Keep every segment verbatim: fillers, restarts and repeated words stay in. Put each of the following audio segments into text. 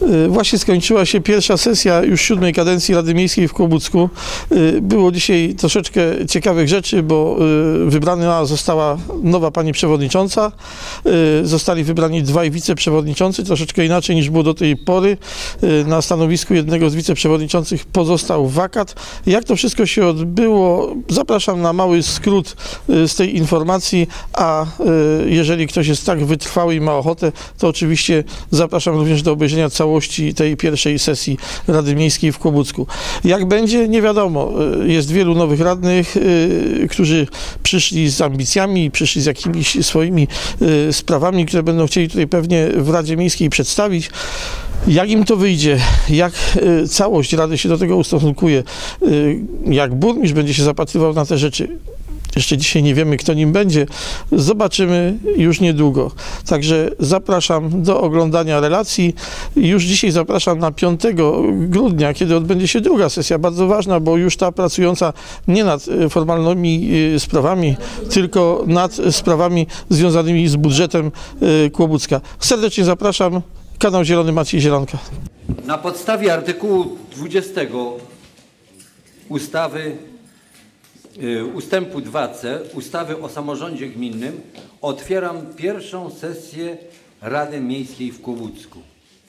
Właśnie skończyła się pierwsza sesja już siódmej kadencji Rady Miejskiej w Kłobucku. Było dzisiaj troszeczkę ciekawych rzeczy, bo wybrana została nowa pani przewodnicząca. Zostali wybrani dwaj wiceprzewodniczący, troszeczkę inaczej niż było do tej pory. Na stanowisku jednego z wiceprzewodniczących pozostał wakat. Jak to wszystko się odbyło? Zapraszam na mały skrót z tej informacji, a jeżeli ktoś jest tak wytrwały i ma ochotę, to oczywiście zapraszam również do obejrzenia całości tej pierwszej sesji Rady Miejskiej w Kłobucku. Jak będzie, nie wiadomo. Jest wielu nowych radnych, którzy przyszli z ambicjami, przyszli z jakimiś swoimi sprawami, które będą chcieli tutaj pewnie w Radzie Miejskiej przedstawić. Jak im to wyjdzie, jak całość Rady się do tego ustosunkuje, jak burmistrz będzie się zapatrywał na te rzeczy, jeszcze dzisiaj nie wiemy, kto nim będzie, zobaczymy już niedługo. Także zapraszam do oglądania relacji. Już dzisiaj zapraszam na piątego grudnia, kiedy odbędzie się druga sesja, bardzo ważna, bo już ta pracująca nie nad formalnymi sprawami, tylko nad sprawami związanymi z budżetem Kłobucka. Serdecznie zapraszam. Kanał Zielony Maciej Zielonka. Na podstawie artykułu dwudziestego ustawy, ustępu dwa c ustawy o samorządzie gminnym otwieram pierwszą sesję Rady Miejskiej w Kłobucku.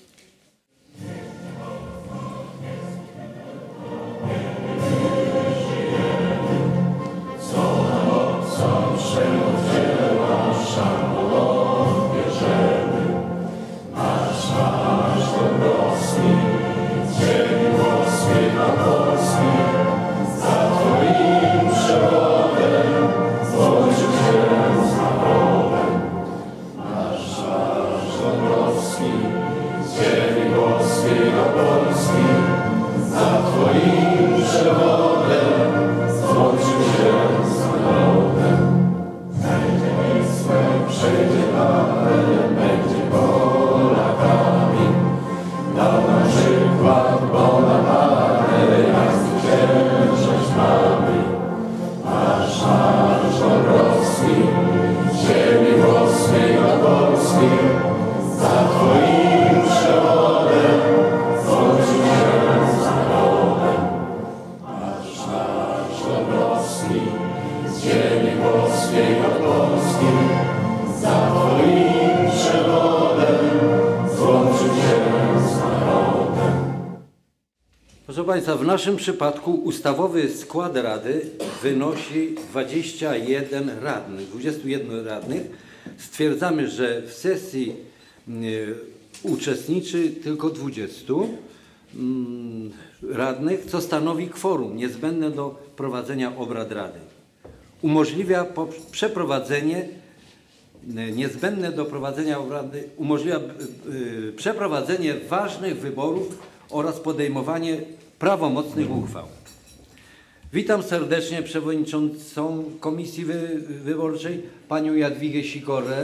Proszę Państwa, w naszym przypadku ustawowy skład Rady wynosi dwadzieścia jeden radnych, dwudziestu jeden radnych. Stwierdzamy, że w sesji y, uczestniczy tylko dwudziestu y, radnych, co stanowi kworum niezbędne do prowadzenia obrad Rady. Umożliwia po, przeprowadzenie y, niezbędne do prowadzenia obrady, umożliwia y, y, przeprowadzenie ważnych wyborów oraz podejmowanie prawomocnych uchwał. Witam serdecznie przewodniczącą Komisji Wy Wyborczej, panią Jadwigę Sikorę.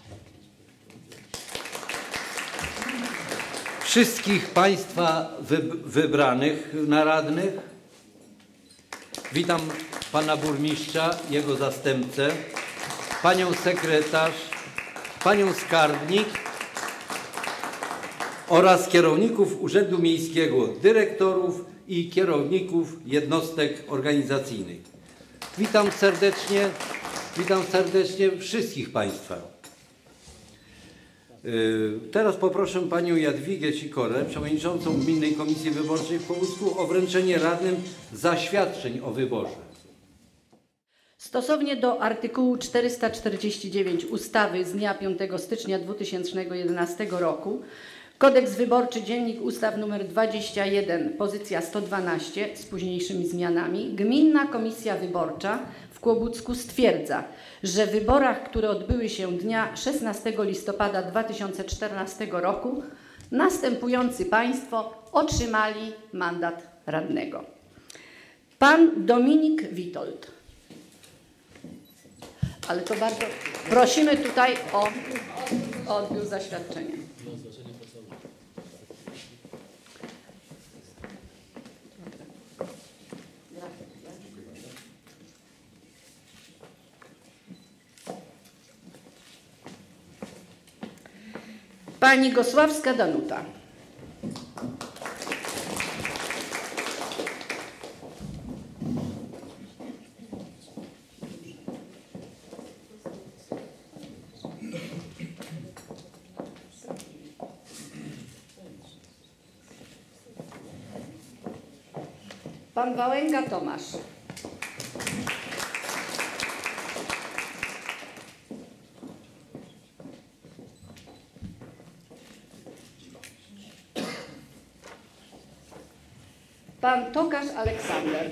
Wszystkich państwa wy wybranych na radnych. Witam pana burmistrza, jego zastępcę, panią sekretarz, panią skarbnik oraz kierowników Urzędu Miejskiego, dyrektorów i kierowników jednostek organizacyjnych. Witam serdecznie, witam serdecznie wszystkich państwa. Teraz poproszę panią Jadwigę Sikorę, przewodniczącą Gminnej Komisji Wyborczej w Kłobucku, o wręczenie radnym zaświadczeń o wyborze. Stosownie do artykułu czterysta czterdzieści dziewięć ustawy z dnia piątego stycznia dwa tysiące jedenastego roku Kodeks Wyborczy, Dziennik Ustaw nr dwadzieścia jeden, pozycja sto dwanaście z późniejszymi zmianami, Gminna Komisja Wyborcza w Kłobucku stwierdza, że w wyborach, które odbyły się dnia szesnastego listopada dwa tysiące czternastego roku, następujący państwo otrzymali mandat radnego. Pan Dominik Witold. Ale to bardzo prosimy tutaj o, o odbiór zaświadczenia. Pani Gosławska Danuta. Pan Wałęga Tomasz. Pan Tokarz Aleksander.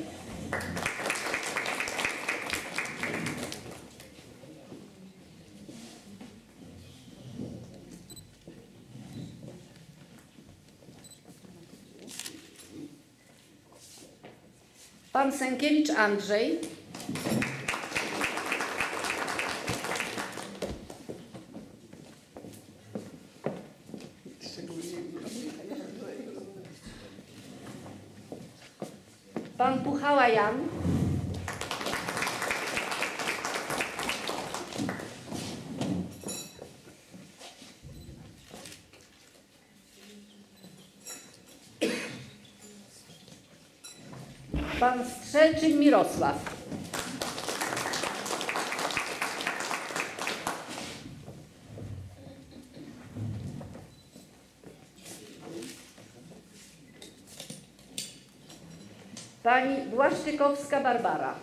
Pan Sękiewicz Andrzej. Pan Puchała Jan. Pan Strzelczyn Mirosław. Pani Błaszczykowska Barbara.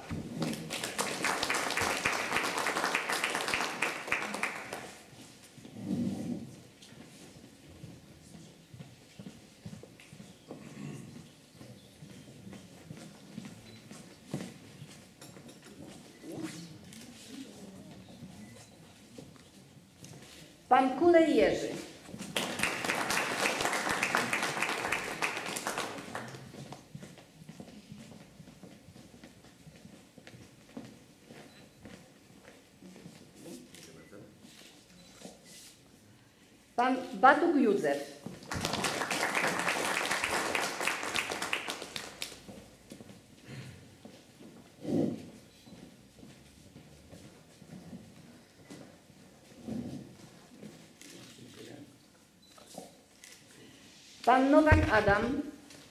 Pan Kulej Jerzy. Pan Batuk Józef. Pan Nowak Adam.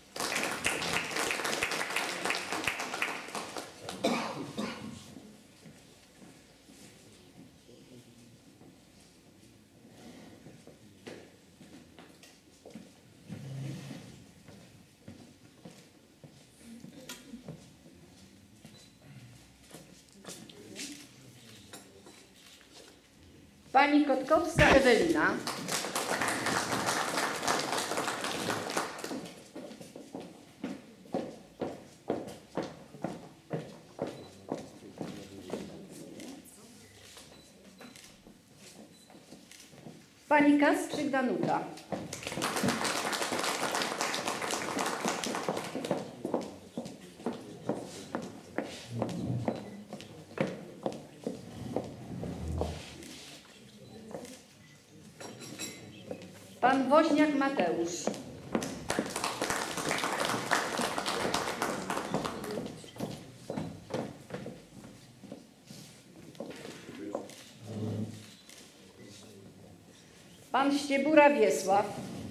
Pani Kotkowska Ewelina. Pani Kasprzyk Danuta. Pan Woźniak Mateusz. Pan Ściebura Wiesław.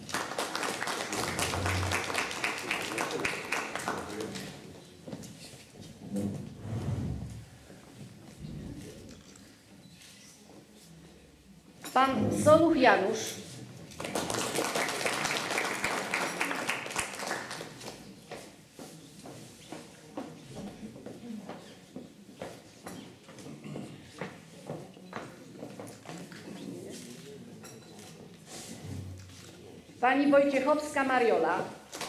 Pan Soluch Janusz. Pani Wojciechowska Mariola.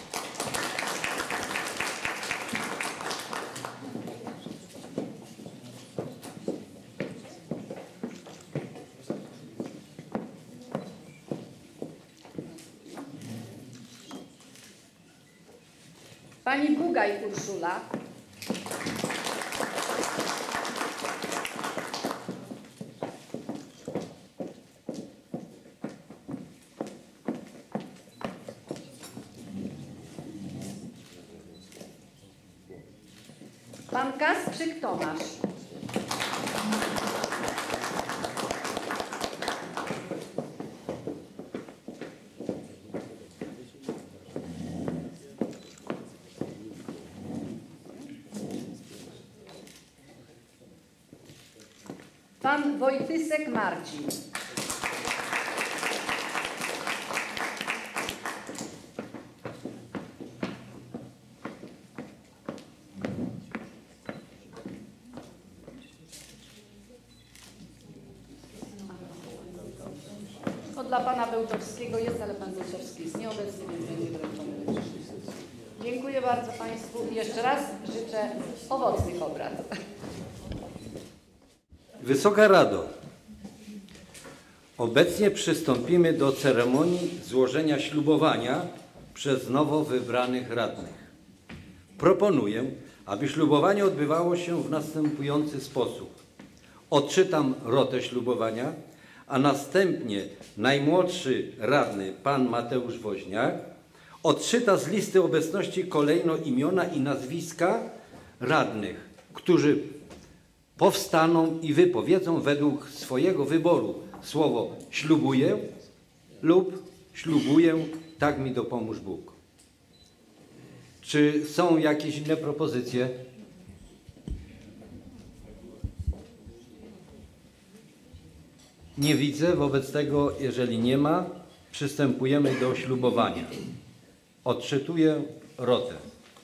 Pani Bugaj Urszula. Pan Kasprzyk Tomasz. Pan Wojtysek Marcin. dla pana Bełczowskiego jest, ale pan Bełczowski jest nieobecny, więc będzie wręczony. Dziękuję bardzo państwu i jeszcze raz życzę owocnych obrad. Wysoka Rado, obecnie przystąpimy do ceremonii złożenia ślubowania przez nowo wybranych radnych. Proponuję, aby ślubowanie odbywało się w następujący sposób. Odczytam rotę ślubowania, a następnie najmłodszy radny, pan Mateusz Woźniak, odczyta z listy obecności kolejno imiona i nazwiska radnych, którzy powstaną i wypowiedzą według swojego wyboru słowo ślubuję lub ślubuję, tak mi dopomóż Bóg. Czy są jakieś inne propozycje? Nie widzę, wobec tego, jeżeli nie ma, przystępujemy do ślubowania. Odczytuję rotę.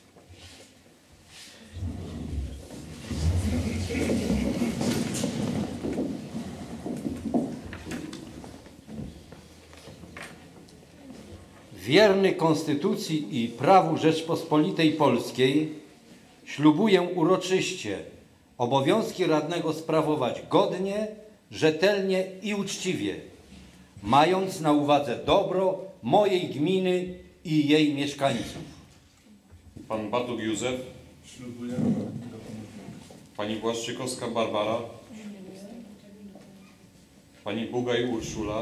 Wierny Konstytucji i prawu Rzeczpospolitej Polskiej ślubuję uroczyście obowiązki radnego sprawować godnie, rzetelnie i uczciwie, mając na uwadze dobro mojej gminy i jej mieszkańców. Pan Bartuk Józef. Ślubuję. Pani Błaszczykowska Barbara. Pani Bugaj Urszula.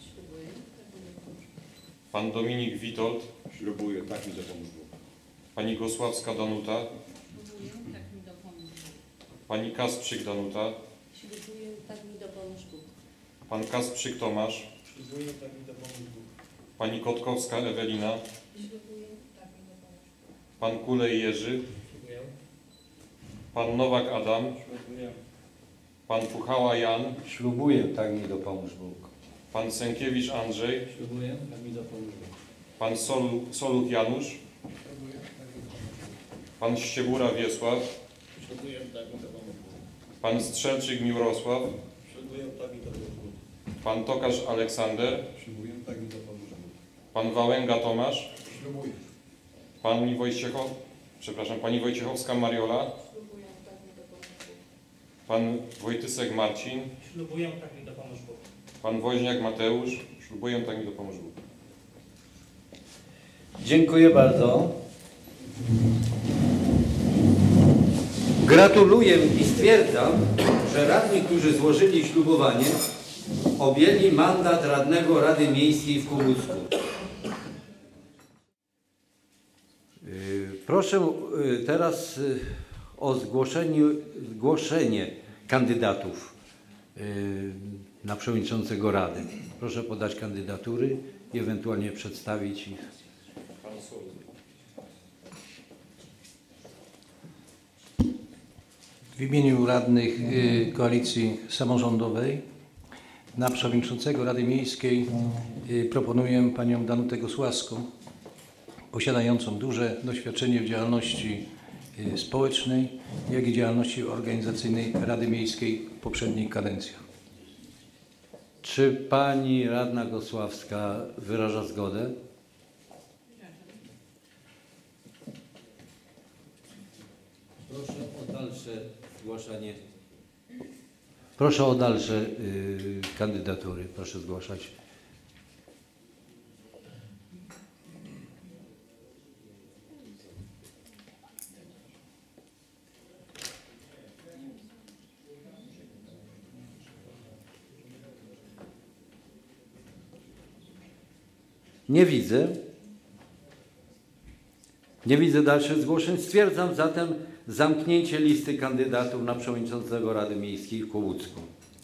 Pan Dominik Witold. Ślubuję, tak mi dopomóż Bóg. Pani Gosławska Danuta. Ślubuję, tak mi dopomóż Bóg. Pani Kasprzyk Danuta. Ślubuję, tak mi dopomóż Bóg. Pan Kasprzyk Tomasz. Ślubuję, tak mi dopomóż Bóg. Pani Kotkowska Ewelina. Ślubuję, tak mi dopomóż Bóg. Pan Kulej Jerzy. Ślubuję. Pan Nowak Adam. Ślubuję. Pan Puchała Jan. Ślubuję, tak mi dopomóż Bóg. Pan Sękiewicz Andrzej. Ślubuję, tak mi dopomóż Bóg. Pan Solu, Soluk Janusz. Ślubuję, tak mi dopomóż Bóg. Pan Ściebura Wiesław. Ślubuję, tak mi dopomóż Bóg. Pan Strzelczyk Mirosław. Ślubuję, tak mi dopomóż Bóg. Pan Tokarz Aleksander. Ślubuję, tak mi dopomóż Bóg. Pan Wałęga Tomasz. Ślubuję. Pani Wojciechow... Przepraszam, Pani Wojciechowska Mariola. Ślubuję, tak mi dopomóż Bóg. Pan Wojtysek Marcin. Ślubuję, tak mi dopomóż Bóg. Pan Woźniak Mateusz. Ślubuję, tak mi dopomóż Bóg. Dziękuję bardzo. Gratuluję i stwierdzam, że radni, którzy złożyli ślubowanie, objęli mandat radnego Rady Miejskiej w Kołucku. Yy, Proszę yy, teraz yy, o zgłoszenie, zgłoszenie kandydatów yy, na przewodniczącego Rady. Proszę podać kandydatury i ewentualnie przedstawić ich. W imieniu radnych y, Koalicji Samorządowej na przewodniczącego Rady Miejskiej y, proponuję panią Danutę Gosławską, posiadającą duże doświadczenie w działalności y, społecznej, jak i działalności organizacyjnej Rady Miejskiej w poprzednich kadencjach. Czy pani radna Gosławska wyraża zgodę? Proszę o dalsze zgłaszanie. Proszę o dalsze y, kandydatury. Proszę zgłaszać. Nie widzę. Nie widzę dalszych zgłoszeń. Stwierdzam zatem zamknięcie listy kandydatów na przewodniczącego Rady Miejskiej w Kołucku.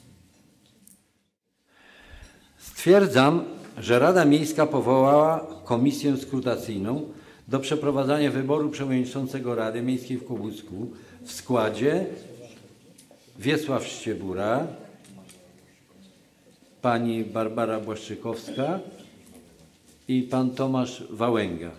Stwierdzam, że Rada Miejska powołała komisję skrutacyjną do przeprowadzania wyboru przewodniczącego Rady Miejskiej w Kołucku w składzie Wiesław Ściebura, pani Barbara Błaszczykowska i pan Tomasz Wałęga.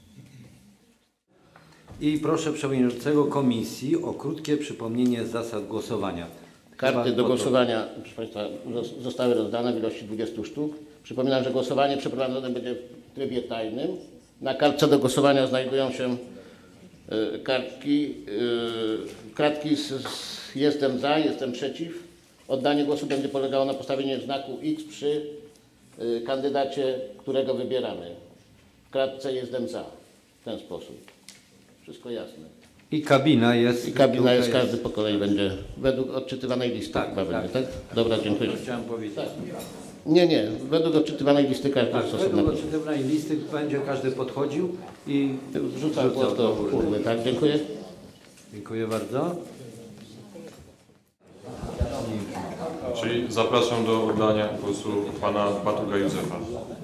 I proszę przewodniczącego komisji o krótkie przypomnienie zasad głosowania. Karty Chyba do po to- głosowania, proszę Państwa, zos- zostały rozdane w ilości dwudziestu sztuk. Przypominam, że głosowanie przeprowadzone będzie w trybie tajnym. Na kartce do głosowania znajdują się y, kartki, y, kratki z, z jestem za, jestem przeciw. Oddanie głosu będzie polegało na postawieniu znaku X przy y, kandydacie, którego wybieramy. W kratce jestem za. W ten sposób. Wszystko jasne. I kabina jest. I kabina jest, tutaj każdy po kolei będzie według odczytywanej listy. Tak, chyba tak. będzie, tak? Dobra, dziękuję. To chciałem powiedzieć. Tak. Nie, nie, według odczytywanej listy każdy Tak, jest osobna. według odczytywanej listy będzie każdy podchodził i Wrzucam głos do urny, tak? Dziękuję. Dziękuję bardzo. Czyli zapraszam do oddania głosu pana Batuga Józefa.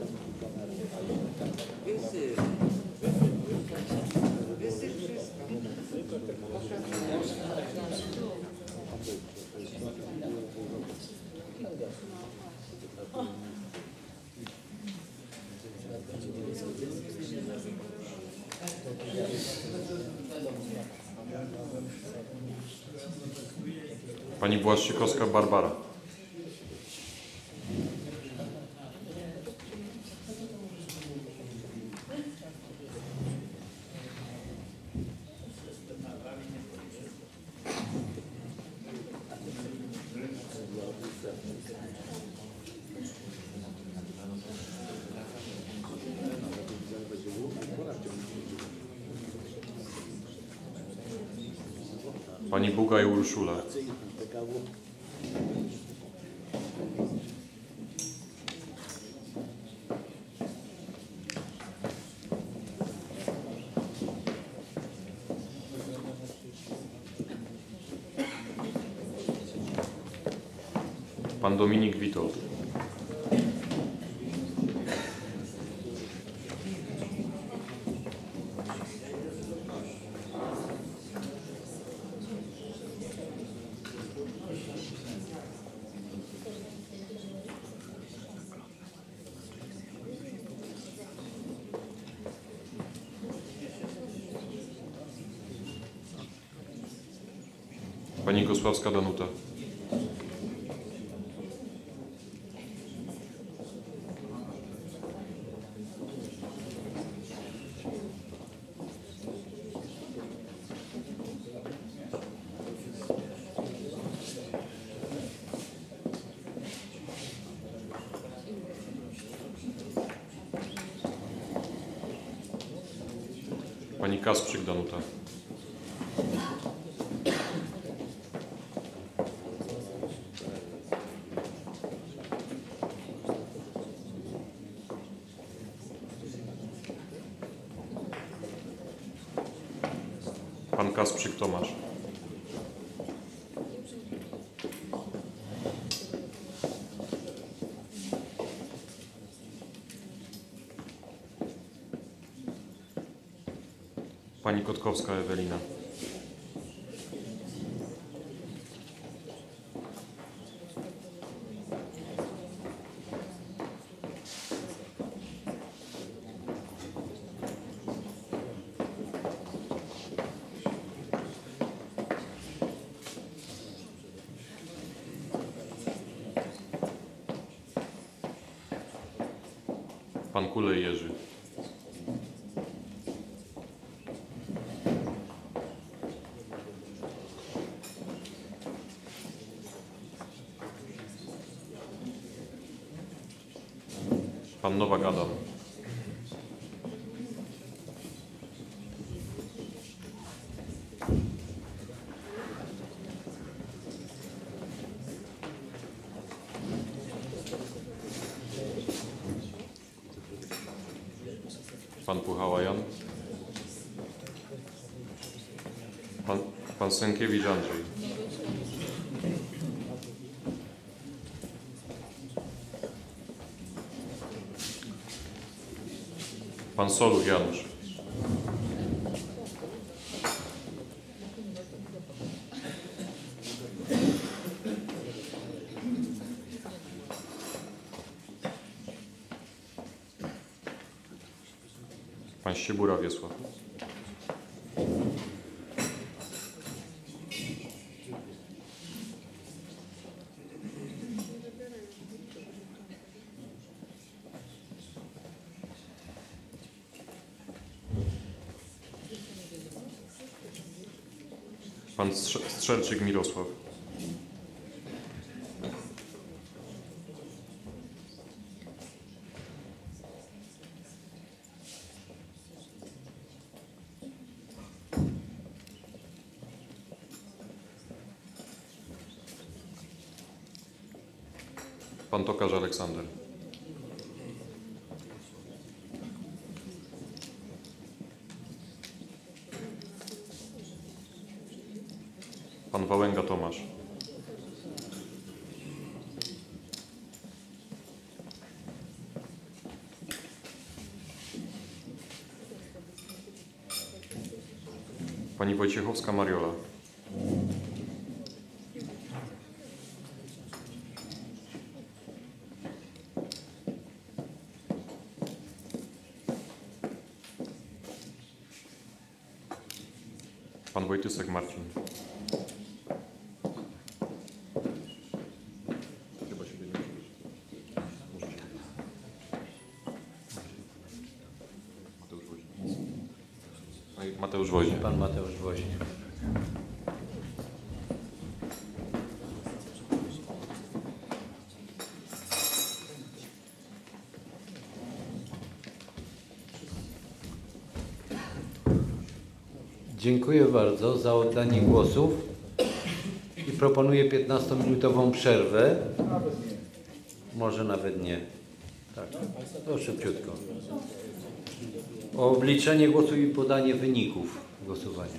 Pani Błaszczykowska Barbara. Pani Bugaj Urszula. Pan Dominik Witold. Pani Gosławska Danuta. Pani Kasprzyk Danuta. Pan Kasprzyk Tomasz. Pani Kotkowska Ewelina. Pan Kulej Jerzy. Pan Nowak Adam. Pan Puchała Jan. Pan, pan Sękiewicz Andrzej. Pan Soluch Janusz. Pan Ściebura Wiesław. Pan Strze- Strzelczyk Mirosław. Pan Tokarz Aleksander. Pan Wałęga Tomasz. Pani Wojciechowska Mariola. Pan Wojtysek Marcin. Chyba się nie może. Mateusz Woźnik. Mateusz Woźnik. Pan Mateusz Woźnik. Dziękuję bardzo za oddanie głosów i proponuję piętnastominutową przerwę. Może nawet nie. Tak, to szybciutko. O obliczenie głosu i podanie wyników głosowania.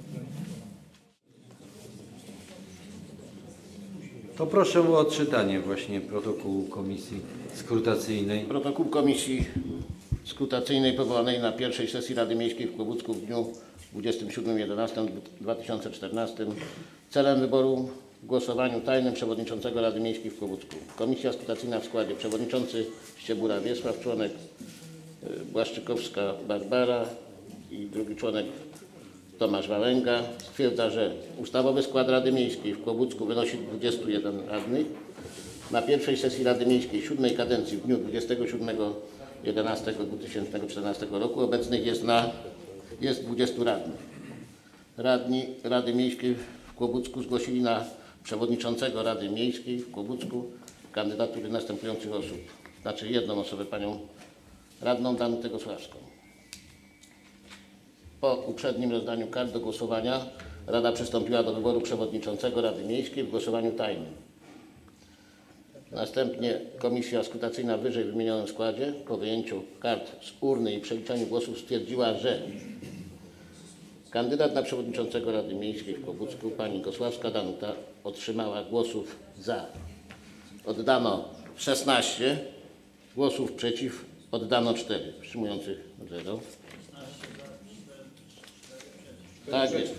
To proszę o odczytanie właśnie protokołu komisji skrutacyjnej. Protokół komisji skrutacyjnej powołanej na pierwszej sesji Rady Miejskiej w Kłobucku w dniu dwudziestego siódmego jedenastego dwa tysiące czternastego celem wyboru w głosowaniu tajnym przewodniczącego Rady Miejskiej w Kłobucku. Komisja skrutacyjna w składzie przewodniczący Ściebura Wiesław, członek Błaszczykowska Barbara i drugi członek Tomasz Wałęga stwierdza, że ustawowy skład Rady Miejskiej w Kłobucku wynosi dwudziestu jeden radnych. Na pierwszej sesji Rady Miejskiej siódmej kadencji w dniu dwudziestego siódmego jedenastego dwa tysiące czternastego roku obecnych jest na jest dwudziestu radnych. Radni Rady Miejskiej w Kłobucku zgłosili na przewodniczącego Rady Miejskiej w Kłobucku kandydatury następujących osób. Znaczy jedną osobę, panią radną Danutę Gosławską. Po uprzednim rozdaniu kart do głosowania Rada przystąpiła do wyboru przewodniczącego Rady Miejskiej w głosowaniu tajnym. Następnie komisja skrutacyjna w wyżej wymienionym składzie po wyjęciu kart z urny i przeliczeniu głosów stwierdziła, że kandydat na przewodniczącego Rady Miejskiej w Kłobucku pani Gosławska Danuta otrzymała głosów za. Oddano szesnaście, głosów przeciw oddano cztery, wstrzymujących zero. Tak jest.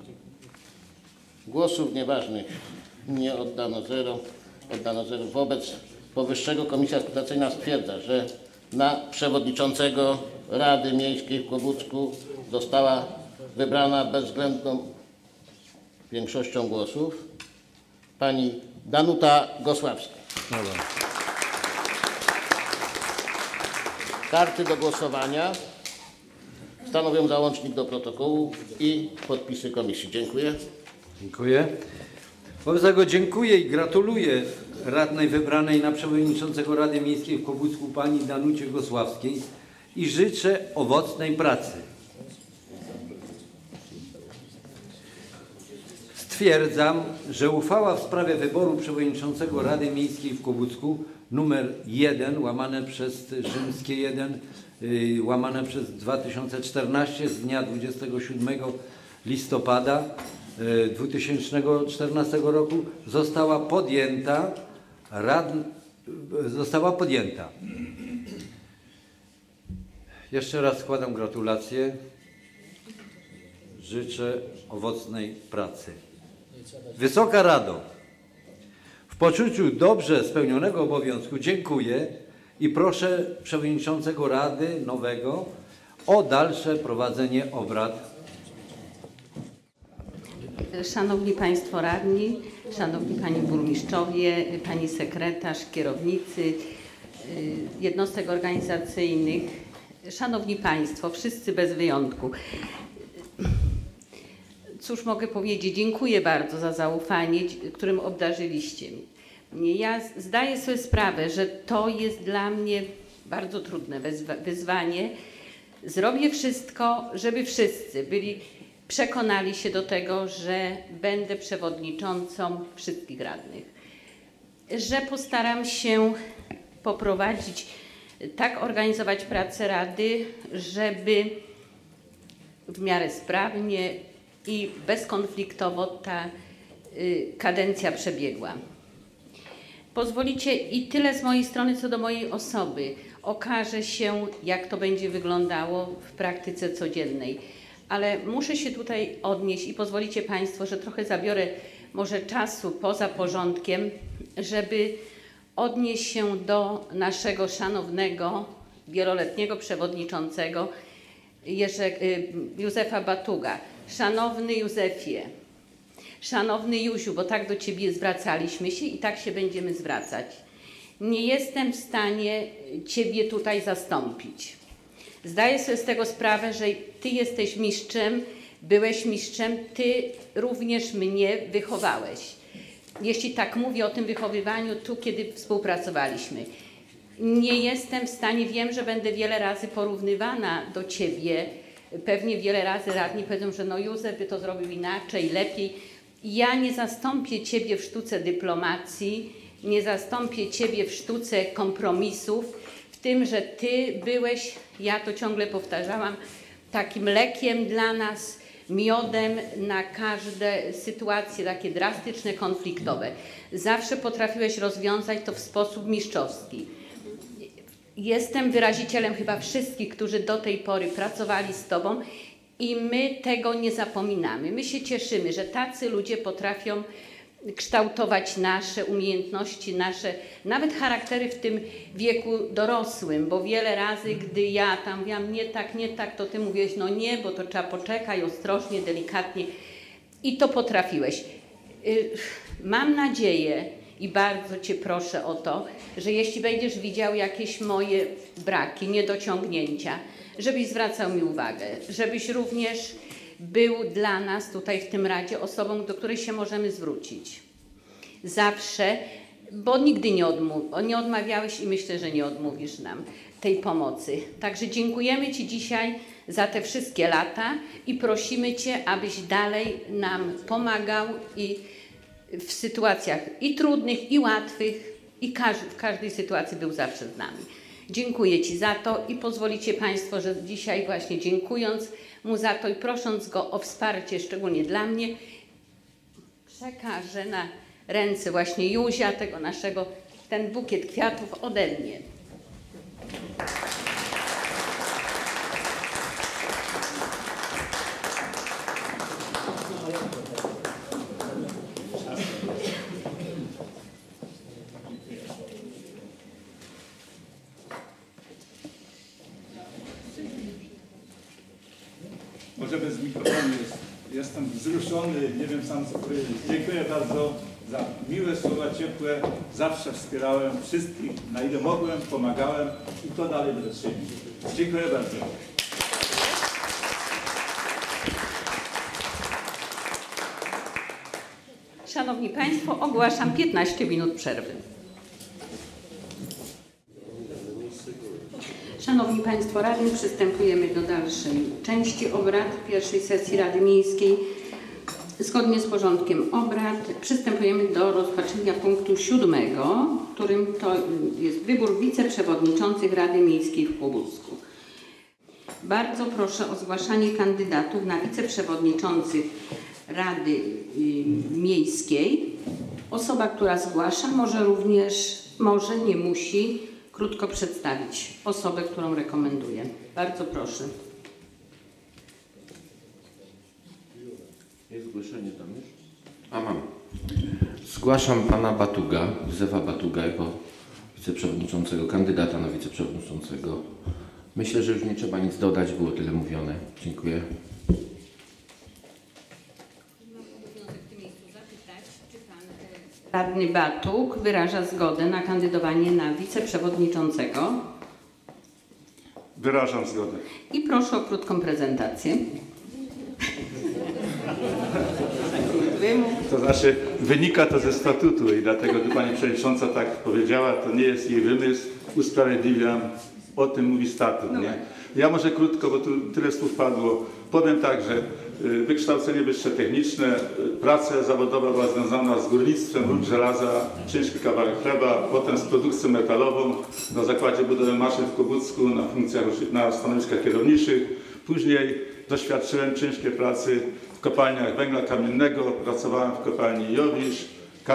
Głosów nieważnych nie oddano zero. Oddano zero. Wobec powyższego komisja skrutacyjna stwierdza, że na przewodniczącego Rady Miejskiej w Kłobucku została wybrana bezwzględną większością głosów pani Danuta Gosławska. Karty do głosowania stanowią załącznik do protokołu i podpisy komisji. Dziękuję. Dziękuję. Wobec tego dziękuję i gratuluję radnej wybranej na przewodniczącego Rady Miejskiej w Kłobucku pani Danucie Gosławskiej i życzę owocnej pracy. Stwierdzam, że uchwała w sprawie wyboru przewodniczącego Rady Miejskiej w Kłobucku numer jeden łamane przez rzymskie jeden yy, łamane przez dwa tysiące czternaście z dnia dwudziestego siódmego listopada dwa tysiące czternastego roku została podjęta rad, została podjęta. Jeszcze raz składam gratulacje. Życzę owocnej pracy. Wysoka Rado, w poczuciu dobrze spełnionego obowiązku dziękuję i proszę przewodniczącego Rady nowego o dalsze prowadzenie obrad. Szanowni Państwo Radni, Szanowni Panie Burmistrzowie, Pani Sekretarz, kierownicy jednostek organizacyjnych, Szanowni Państwo, wszyscy bez wyjątku. cóż mogę powiedzieć, dziękuję bardzo za zaufanie, którym obdarzyliście mnie. Ja zdaję sobie sprawę, że to jest dla mnie bardzo trudne wyzwanie. Zrobię wszystko, żeby wszyscy byli, przekonali się do tego, że będę przewodniczącą wszystkich radnych. Że postaram się poprowadzić, tak organizować pracę Rady, żeby w miarę sprawnie i bezkonfliktowo ta y, kadencja przebiegła. Pozwolicie i tyle z mojej strony co do mojej osoby. Okaże się, jak to będzie wyglądało w praktyce codziennej. Ale muszę się tutaj odnieść i pozwolicie Państwo, że trochę zabiorę może czasu poza porządkiem, żeby odnieść się do naszego szanownego, wieloletniego przewodniczącego Jerzy, Józefa Batuga. Szanowny Józefie, szanowny Józiu, bo tak do Ciebie zwracaliśmy się i tak się będziemy zwracać. Nie jestem w stanie Ciebie tutaj zastąpić. Zdaję sobie z tego sprawę, że Ty jesteś mistrzem, byłeś mistrzem, Ty również mnie wychowałeś. Jeśli tak mówię o tym wychowywaniu, tu kiedy współpracowaliśmy. Nie jestem w stanie, wiem, że będę wiele razy porównywana do Ciebie. Pewnie wiele razy radni powiedzą, że no Józef by to zrobił inaczej, lepiej. Ja nie zastąpię Ciebie w sztuce dyplomacji, nie zastąpię Ciebie w sztuce kompromisów, w tym, że Ty byłeś, ja to ciągle powtarzałam, takim lekiem dla nas, miodem na każde sytuacje takie drastyczne, konfliktowe. Zawsze potrafiłeś rozwiązać to w sposób mistrzowski. Jestem wyrazicielem chyba wszystkich, którzy do tej pory pracowali z Tobą i my tego nie zapominamy. My się cieszymy, że tacy ludzie potrafią kształtować nasze umiejętności, nasze nawet charaktery w tym wieku dorosłym, bo wiele razy, gdy ja tam mówiłam nie tak, nie tak, to Ty mówiłeś no nie, bo to trzeba poczekać, ostrożnie, delikatnie i to potrafiłeś. Mam nadzieję i bardzo Cię proszę o to, że jeśli będziesz widział jakieś moje braki, niedociągnięcia, żebyś zwracał mi uwagę, żebyś również był dla nas tutaj w tym Radzie osobą, do której się możemy zwrócić. Zawsze, bo nigdy nie, odmów, nie odmawiałeś i myślę, że nie odmówisz nam tej pomocy. Także dziękujemy Ci dzisiaj za te wszystkie lata i prosimy Cię, abyś dalej nam pomagał i w sytuacjach i trudnych, i łatwych, i każdy, w każdej sytuacji był zawsze z nami. Dziękuję Ci za to i pozwolicie Państwo, że dzisiaj właśnie dziękując Mu za to i prosząc Go o wsparcie, szczególnie dla mnie, przekażę na ręce właśnie Józia, tego naszego, ten bukiet kwiatów ode mnie. Może bez mikrofonu jest. Jestem wzruszony, nie wiem sam co powiedzieć. Dziękuję bardzo za miłe słowa, ciepłe. Zawsze wspierałem wszystkich, na ile mogłem, pomagałem i to dalej będę czynił. Dziękuję bardzo. Szanowni Państwo, ogłaszam piętnaście minut przerwy. Szanowni Państwo Radni, przystępujemy do dalszej części obrad pierwszej sesji Rady Miejskiej. Zgodnie z porządkiem obrad przystępujemy do rozpatrzenia punktu siódmego, którym to jest wybór wiceprzewodniczących Rady Miejskiej w Kłobucku. Bardzo proszę o zgłaszanie kandydatów na wiceprzewodniczących Rady Miejskiej. Osoba, która zgłasza, może również, może, nie musi krótko przedstawić osobę, którą rekomenduję. Bardzo proszę. Jest zgłoszenie tam już? A mam. Zgłaszam pana Batuga, Józefa Batuga, jako wiceprzewodniczącego, kandydata na wiceprzewodniczącego. Myślę, że już nie trzeba nic dodać, było tyle mówione. Dziękuję. Radny Batug wyraża zgodę na kandydowanie na wiceprzewodniczącego. Wyrażam zgodę. I proszę o krótką prezentację. znaczy wynika to ze statutu i dlatego tu pani przewodnicząca tak powiedziała, to nie jest jej wymysł, usprawiedliwiam, o tym mówi statut. Nie? Ja może krótko, bo tu tyle słów padło, powiem tak, że wykształcenie wyższe techniczne, praca zawodowa była związana z górnictwem, brud żelaza, ciężki kawałek chleba, potem z produkcją metalową na zakładzie budowy maszyn w Kobucku, na funkcjach, na stanowiskach kierowniczych. Później doświadczyłem ciężkiej pracy w kopalniach węgla kamiennego, pracowałem w kopalni Jowisz,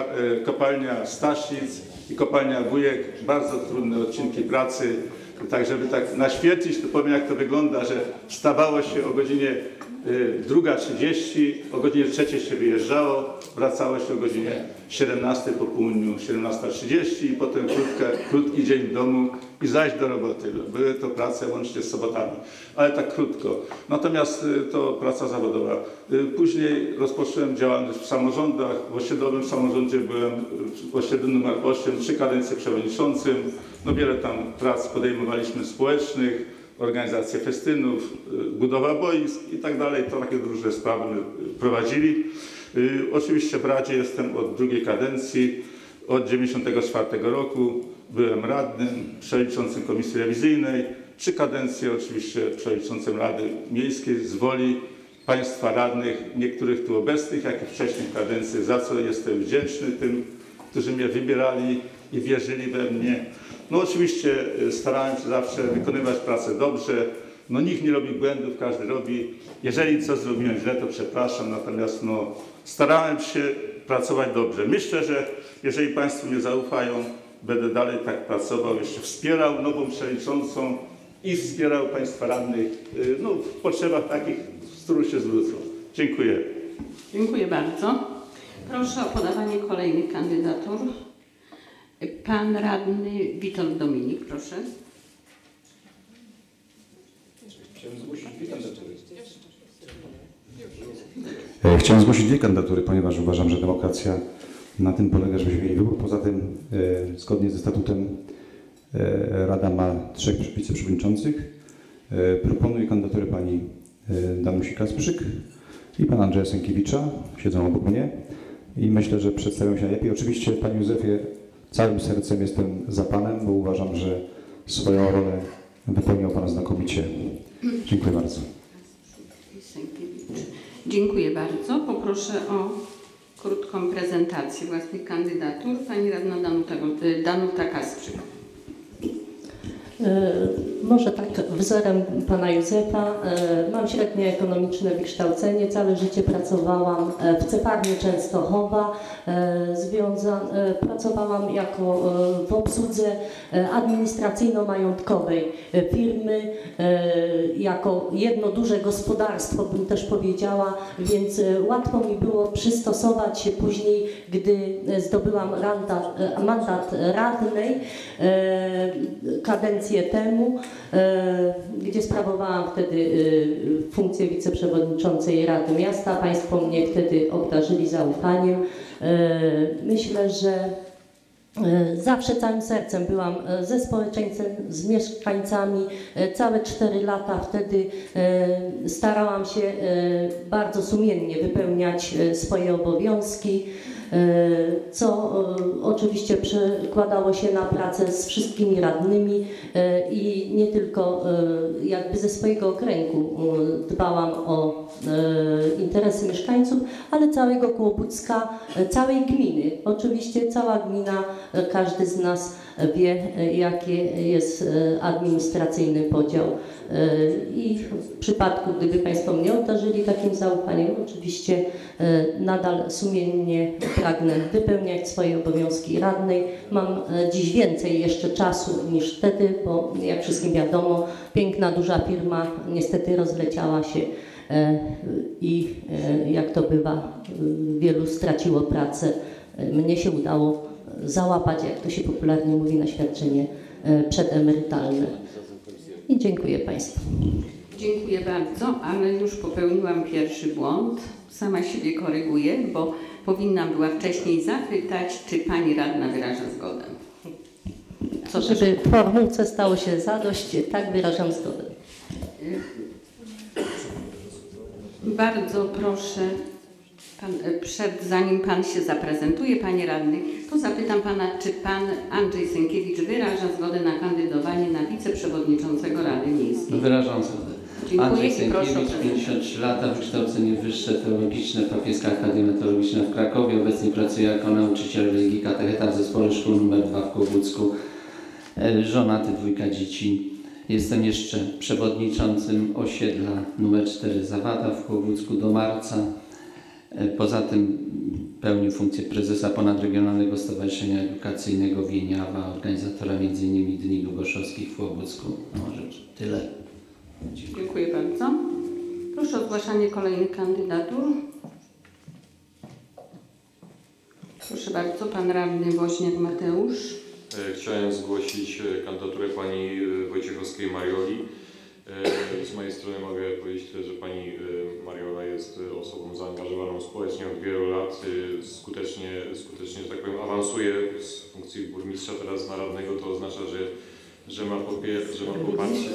kopalnia Staszic i kopalnia Wujek. Bardzo trudne odcinki pracy. Tak, żeby tak naświetlić, to powiem, jak to wygląda, że wstawało się o godzinie druga trzydzieści, o godzinie trzeciej się wyjeżdżało, wracało się o godzinie siedemnastej po południu, siedemnasta trzydzieści i potem krótkę, krótki dzień w domu i zajść do roboty. Były to prace łącznie z sobotami, ale tak krótko. Natomiast to praca zawodowa. Później rozpocząłem działalność w samorządach. W osiedlowym samorządzie byłem w osiedlu numer osiem, trzy kadencje przewodniczącym. No wiele tam prac podejmowaliśmy społecznych, organizację festynów, budowa boisk i tak dalej. To takie różne sprawy prowadzili. Oczywiście w Radzie jestem od drugiej kadencji, od dziewięćdziesiątego czwartego roku. Byłem radnym, przewodniczącym Komisji Rewizyjnej. Trzy kadencje oczywiście przewodniczącym Rady Miejskiej z woli Państwa radnych, niektórych tu obecnych, jak i wcześniej kadencji, za co jestem wdzięczny tym, którzy mnie wybierali i wierzyli we mnie. No oczywiście starałem się zawsze wykonywać pracę dobrze. No nikt nie robi błędów, każdy robi. Jeżeli coś zrobiłem źle, to przepraszam, natomiast no, starałem się pracować dobrze. Myślę, że jeżeli Państwo mnie zaufają, będę dalej tak pracował, jeszcze wspierał nową przewodniczącą i wspierał Państwa radnych no, w potrzebach takich, z których się zwrócą. Dziękuję. Dziękuję bardzo. Proszę o podawanie kolejnych kandydatur. Pan radny Witold Dominik, proszę. Chciałem zgłosić dwie kandydatury. Chciałem zgłosić dwie kandydatury, ponieważ uważam, że demokracja na tym polega, żebyśmy mieli wybór. Poza tym, e, zgodnie ze statutem, e, Rada ma trzech wiceprzewodniczących. E, proponuję kandydatury pani e, Danusi Kasprzyk i pana Andrzeja Sękiewicza. Siedzą obok mnie i myślę, że przedstawią się najlepiej. Oczywiście, panie Józefie, całym sercem jestem za panem, bo uważam, że swoją rolę wypełniał pan znakomicie. Dziękuję bardzo. Dziękuję bardzo. Poproszę o krótką prezentację własnych kandydatur. Pani radna Danuta, Danuta Kasprzyk. Może tak wzorem pana Józefa. Mam średnie ekonomiczne wykształcenie, całe życie pracowałam w ceparni Częstochowa. Związa... Pracowałam jako w obsłudze administracyjno-majątkowej firmy, jako jedno duże gospodarstwo, bym też powiedziała, więc łatwo mi było przystosować się później, gdy zdobyłam mandat, mandat radnej kadencji temu, gdzie sprawowałam wtedy funkcję wiceprzewodniczącej Rady Miasta. Państwo mnie wtedy obdarzyli zaufaniem. Myślę, że zawsze całym sercem byłam ze społeczeństwem, z mieszkańcami. Całe cztery lata wtedy starałam się bardzo sumiennie wypełniać swoje obowiązki, co oczywiście przekładało się na pracę z wszystkimi radnymi i nie tylko jakby ze swojego okręgu dbałam o interesy mieszkańców, ale całego Kołobucka, całej gminy. Oczywiście cała gmina, każdy z nas wie, jaki jest administracyjny podział. I w przypadku, gdyby Państwo mnie obdarzyli takim zaufaniem, oczywiście nadal sumiennie pragnę wypełniać swoje obowiązki radnej. Mam dziś więcej jeszcze czasu niż wtedy, bo jak wszystkim wiadomo, piękna, duża firma niestety rozleciała się i jak to bywa, wielu straciło pracę. Mnie się udało załapać, jak to się popularnie mówi, na świadczenie przedemerytalne. I dziękuję Państwu. Dziękuję bardzo, ale już popełniłam pierwszy błąd. Sama siebie koryguję, bo powinnam była wcześniej zapytać, czy Pani radna wyraża zgodę. Co, żeby w formułce stało się zadość, tak wyrażam zgodę. Bardzo proszę Pan, przed, zanim Pan się zaprezentuje, Panie Radny, to zapytam Pana, czy Pan Andrzej Sękiewicz wyraża zgodę na kandydowanie na wiceprzewodniczącego Rady Miejskiej? Wyrażam zgodę. Dziękuję Andrzej i proszę o Sękiewicz, pięćdziesiąt trzy lata, wykształcenie wyższe teologiczne, Papieska Akademia Teologiczna w Krakowie. Obecnie pracuję jako nauczyciel religii katecheta w Zespole Szkół numer dwa w Kłobucku. Żonaty, dwójka dzieci. Jestem jeszcze przewodniczącym osiedla numer cztery Zawada w Kłobucku do marca. Poza tym pełnię funkcję prezesa Ponadregionalnego Stowarzyszenia Edukacyjnego Wieniawa, organizatora między innymi Dni Długoszowskich w Kłobucku. No może tyle. Dziękuję. Dziękuję bardzo. Proszę o zgłaszanie kolejnych kandydatur. Proszę bardzo, Pan Radny Woźniak Mateusz. Chciałem zgłosić kandydaturę pani Wojciechowskiej Marioli. Z mojej strony mogę powiedzieć tyle, że pani Mariola jest osobą zaangażowaną społecznie od wielu lat. Skutecznie, skutecznie że tak powiem, awansuje z funkcji burmistrza teraz na radnego. To oznacza, że, że ma popier, że ma poparcie.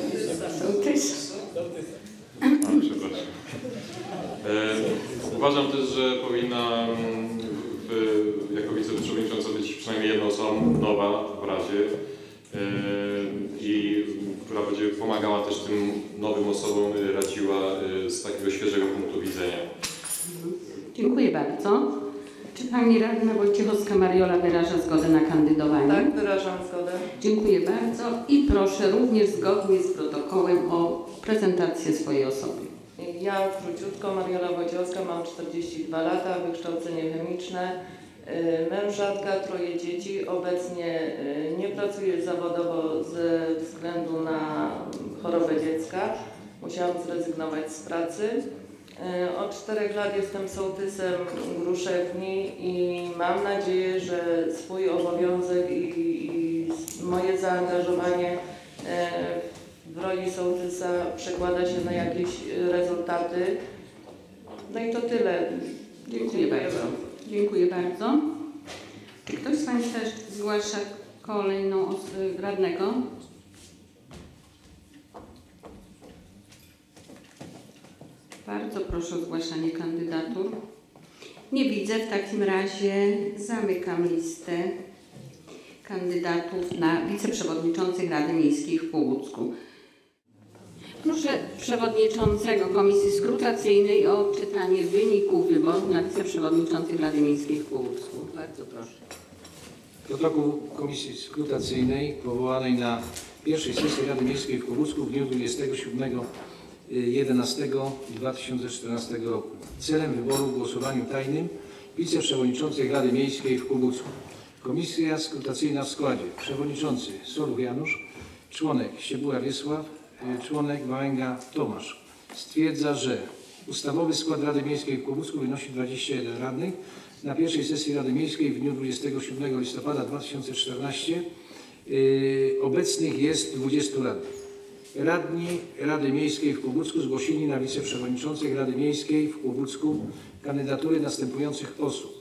A, przepraszam. E, uważam też, że powinna w, jako wiceprzewodnicząca być przynajmniej jedna osoba nowa w Radzie e, i która będzie pomagała też tym nowym osobom, radziła e, z takiego świeżego punktu widzenia. Dziękuję bardzo. Czy Pani Radna Wojciechowska Mariola wyraża zgodę na kandydowanie? Tak, wyrażam zgodę. Dziękuję bardzo i proszę również zgodnie z protokołem o prezentację swojej osoby. Ja króciutko, Mariola Wojciechowska, mam czterdzieści dwa lata, wykształcenie chemiczne, mężatka, troje dzieci. Obecnie nie pracuję zawodowo ze względu na chorobę dziecka. Musiałam zrezygnować z pracy. Od czterech lat jestem sołtysem Gruszewni i mam nadzieję, że swój obowiązek i, i moje zaangażowanie w roli sołtysa przekłada się na jakieś rezultaty. No i to tyle. Dziękuję, Dziękuję bardzo. Dziękuję bardzo. Czy ktoś z Państwa zgłasza kolejną osobę radnego? Bardzo proszę o zgłaszanie kandydatur. Nie widzę, w takim razie zamykam listę kandydatów na wiceprzewodniczących Rady Miejskiej w Kłobucku. Proszę przewodniczącego Komisji Skrutacyjnej o odczytanie wyników wyborów na wiceprzewodniczących Rady Miejskiej w Kłobucku. Bardzo proszę. Protokół Komisji Skrutacyjnej powołanej na pierwszej sesji Rady Miejskiej w Kłobucku w dniu dwudziestego siódmego jedenastego dwa tysiące czternastego roku. Celem wyboru w głosowaniu tajnym wiceprzewodniczących Rady Miejskiej w Kłobucku. Komisja skrutacyjna w składzie: przewodniczący Soluch Janusz, członek Siebura Wiesław, członek Wałęga Tomasz. Stwierdza, że ustawowy skład Rady Miejskiej w Kłobucku wynosi dwadzieścia jeden radnych. Na pierwszej sesji Rady Miejskiej w dniu dwudziestego siódmego listopada dwa tysiące czternastego yy, obecnych jest dwudziestu radnych. Radni Rady Miejskiej w Kłobucku zgłosili na wiceprzewodniczących Rady Miejskiej w Kłobucku kandydatury następujących posłów: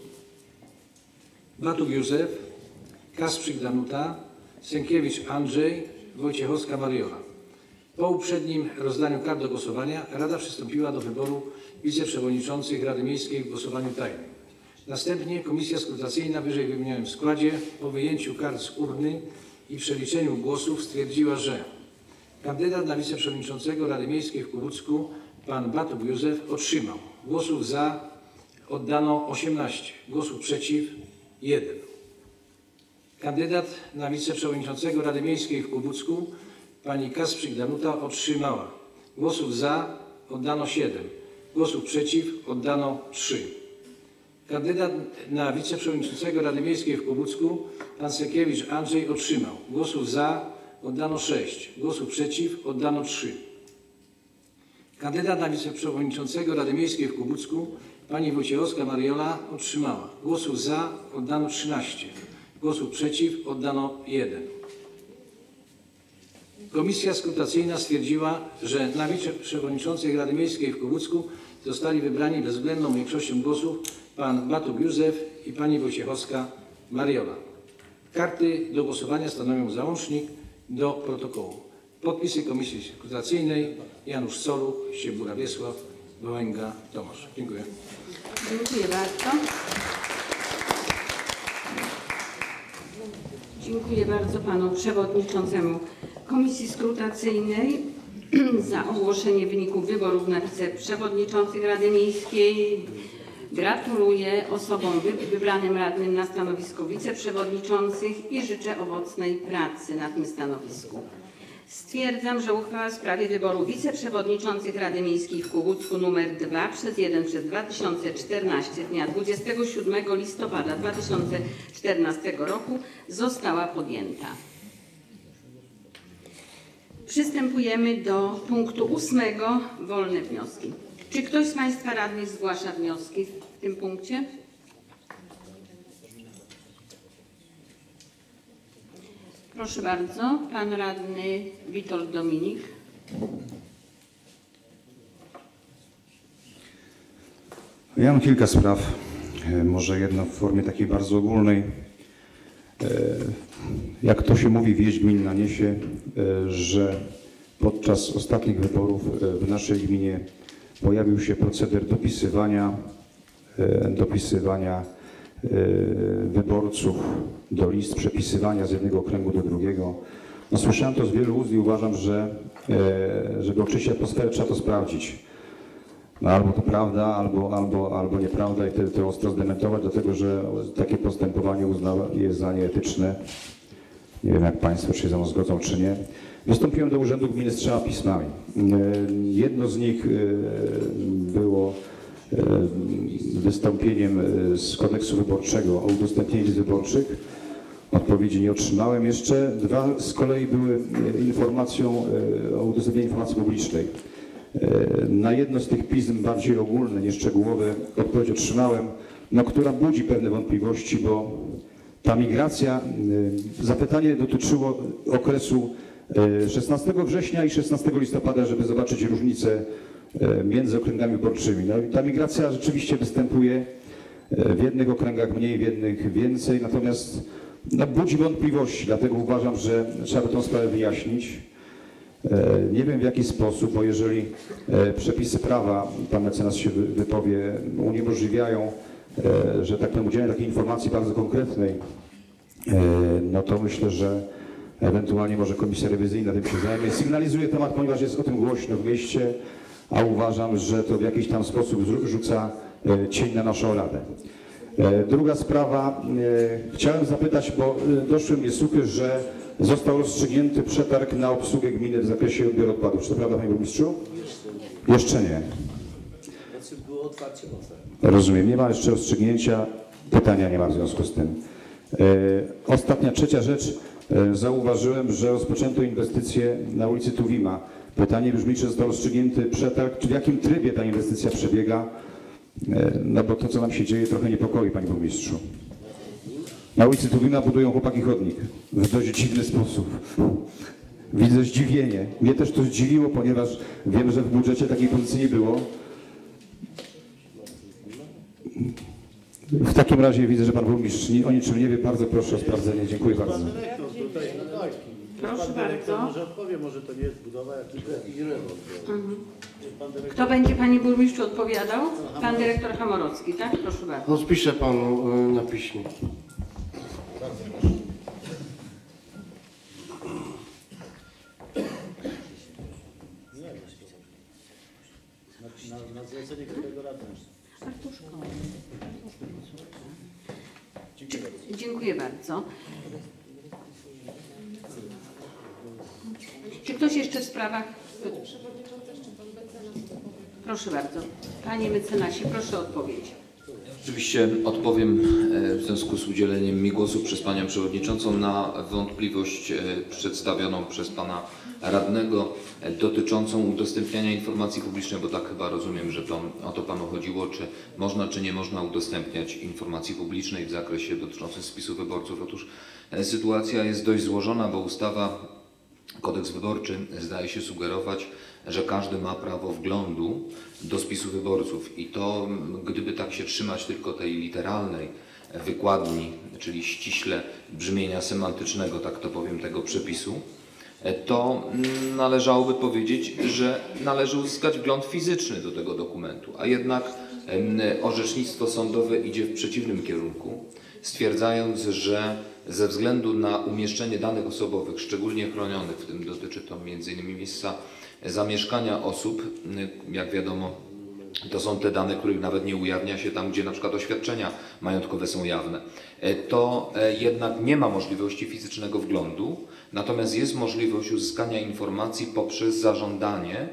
Batug Józef, Kasprzyk Danuta, Sękiewicz Andrzej, Wojciechowska Mariola. Po uprzednim rozdaniu kart do głosowania Rada przystąpiła do wyboru wiceprzewodniczących Rady Miejskiej w głosowaniu tajnym. Następnie Komisja Skrutacyjna w wyżej wymienionym składzie po wyjęciu kart z urny i przeliczeniu głosów stwierdziła, że kandydat na wiceprzewodniczącego Rady Miejskiej w Kłobucku, pan Batug Józef, otrzymał głosów za oddano osiemnaście, głosów przeciw jeden. Kandydat na wiceprzewodniczącego Rady Miejskiej w Kłobucku, pani Kasprzyk Danuta, otrzymała głosów za oddano siedem, głosów przeciw oddano trzy. Kandydat na wiceprzewodniczącego Rady Miejskiej w Kłobucku, pan Sękiewicz Andrzej, otrzymał głosów za oddano sześć, głosów przeciw oddano trzy. Kandydat na wiceprzewodniczącego Rady Miejskiej w Kłobucku, pani Wojciechowska Mariola, otrzymała głosów za oddano trzynaście, głosów przeciw oddano jeden. Komisja skrutacyjna stwierdziła, że na wiceprzewodniczących Rady Miejskiej w Kłobucku zostali wybrani bezwzględną większością głosów pan Batug Józef i pani Wojciechowska Mariola. Karty do głosowania stanowią załącznik do protokołu. Podpisy Komisji Skrutacyjnej: Janusz Soluch, Siebura Wiesław, Wałęga Tomasz. Dziękuję. Dziękuję bardzo. Dziękuję bardzo panu przewodniczącemu Komisji Skrutacyjnej za ogłoszenie wyników wyborów na wiceprzewodniczących Rady Miejskiej. Gratuluję osobom wybranym radnym na stanowisko wiceprzewodniczących i życzę owocnej pracy na tym stanowisku. Stwierdzam, że uchwała w sprawie wyboru wiceprzewodniczących Rady Miejskiej w Kołucku nr dwa przez jeden przez dwa tysiące czternaście dnia dwudziestego siódmego listopada dwa tysiące czternastego roku została podjęta. Przystępujemy do punktu ósmego. Wolne wnioski. Czy ktoś z Państwa radnych zgłasza wnioski w tym punkcie? Proszę bardzo, pan radny Witold Dominik. Ja mam kilka spraw, może jedno w formie takiej bardzo ogólnej. Jak to się mówi, wieść gminna niesie, że podczas ostatnich wyborów w naszej gminie pojawił się proceder dopisywania, dopisywania wyborców do list, przepisywania z jednego okręgu do drugiego. No, słyszałem to z wielu ust i uważam, że żeby oczyścić atmosferę, trzeba to sprawdzić. No, albo to prawda, albo, albo, albo nieprawda i wtedy to ostro zdementować, dlatego że takie postępowanie uznawa jest za nieetyczne. Nie wiem, jak Państwo się ze mną zgodzą, czy nie. Wystąpiłem do Urzędu Gminy z trzema pismami. Jedno z nich było wystąpieniem z kodeksu wyborczego o udostępnienie list wyborczych. Odpowiedzi nie otrzymałem jeszcze. Dwa z kolei były informacją o udostępnieniu informacji publicznej. Na jedno z tych pism, bardziej ogólne, nieszczegółowe, odpowiedź otrzymałem, no, która budzi pewne wątpliwości, bo ta migracja, zapytanie dotyczyło okresu szesnastego września i szesnastego listopada, żeby zobaczyć różnicę między okręgami wyborczymi. No i ta migracja rzeczywiście występuje w jednych okręgach mniej, w jednych więcej, natomiast no, budzi wątpliwości, dlatego uważam, że trzeba by tę sprawę wyjaśnić. Nie wiem w jaki sposób, bo jeżeli przepisy prawa, pan mecenas się wypowie, uniemożliwiają, że tak powiem, udzielenie takiej informacji bardzo konkretnej, no to myślę, że ewentualnie może komisja rewizyjna tym się zajmie. Sygnalizuję temat, ponieważ jest o tym głośno w mieście, a uważam, że to w jakiś tam sposób rzuca cień na naszą radę. Druga sprawa, chciałem zapytać, bo doszły mnie słuchy, że został rozstrzygnięty przetarg na obsługę gminy w zakresie odbioru odpadów. Czy to prawda, panie burmistrzu? Jeszcze nie. Było otwarcie oferty. Rozumiem, nie ma jeszcze rozstrzygnięcia, pytania nie ma w związku z tym. Ostatnia, trzecia rzecz, zauważyłem, że rozpoczęto inwestycje na ulicy Tuwima. Pytanie brzmi, czy został rozstrzygnięty przetarg, czy w jakim trybie ta inwestycja przebiega, no bo to, co nam się dzieje, trochę niepokoi, panie burmistrzu. Na ulicy Tuwima budują chłopaki chodnik w dość dziwny sposób. Widzę zdziwienie. Mnie też to zdziwiło, ponieważ wiem, że w budżecie takiej pozycji nie było. W takim razie widzę, że pan burmistrz o niczym nie wie. Bardzo proszę o sprawdzenie. Dziękuję bardzo. Proszę bardzo. Może odpowie, może to nie jest budowa, jakiś remont. Mhm. Kto będzie, panie burmistrzu, odpowiadał? Pan dyrektor Hamorowski, tak? Proszę bardzo. No spiszę panu y, na piśmie. Na, na zlecenie którego radnego. Dziękuję bardzo. Czy ktoś jeszcze w sprawach? Proszę bardzo. Panie mecenasie, proszę o odpowiedź. Oczywiście odpowiem w związku z udzieleniem mi głosu przez panią przewodniczącą na wątpliwość przedstawioną przez pana radnego dotyczącą udostępniania informacji publicznej, bo tak chyba rozumiem, że to o to panu chodziło, czy można, czy nie można udostępniać informacji publicznej w zakresie dotyczącym spisu wyborców. Otóż sytuacja jest dość złożona, bo ustawa, kodeks wyborczy zdaje się sugerować, że każdy ma prawo wglądu do spisu wyborców i to, gdyby tak się trzymać tylko tej literalnej wykładni, czyli ściśle brzmienia semantycznego, tak to powiem, tego przepisu, to należałoby powiedzieć, że należy uzyskać wgląd fizyczny do tego dokumentu, a jednak orzecznictwo sądowe idzie w przeciwnym kierunku, stwierdzając, że ze względu na umieszczenie danych osobowych, szczególnie chronionych, w tym dotyczy to między innymi miejsca zamieszkania osób, jak wiadomo, to są te dane, których nawet nie ujawnia się tam, gdzie na przykład oświadczenia majątkowe są jawne, to jednak nie ma możliwości fizycznego wglądu, natomiast jest możliwość uzyskania informacji poprzez zażądanie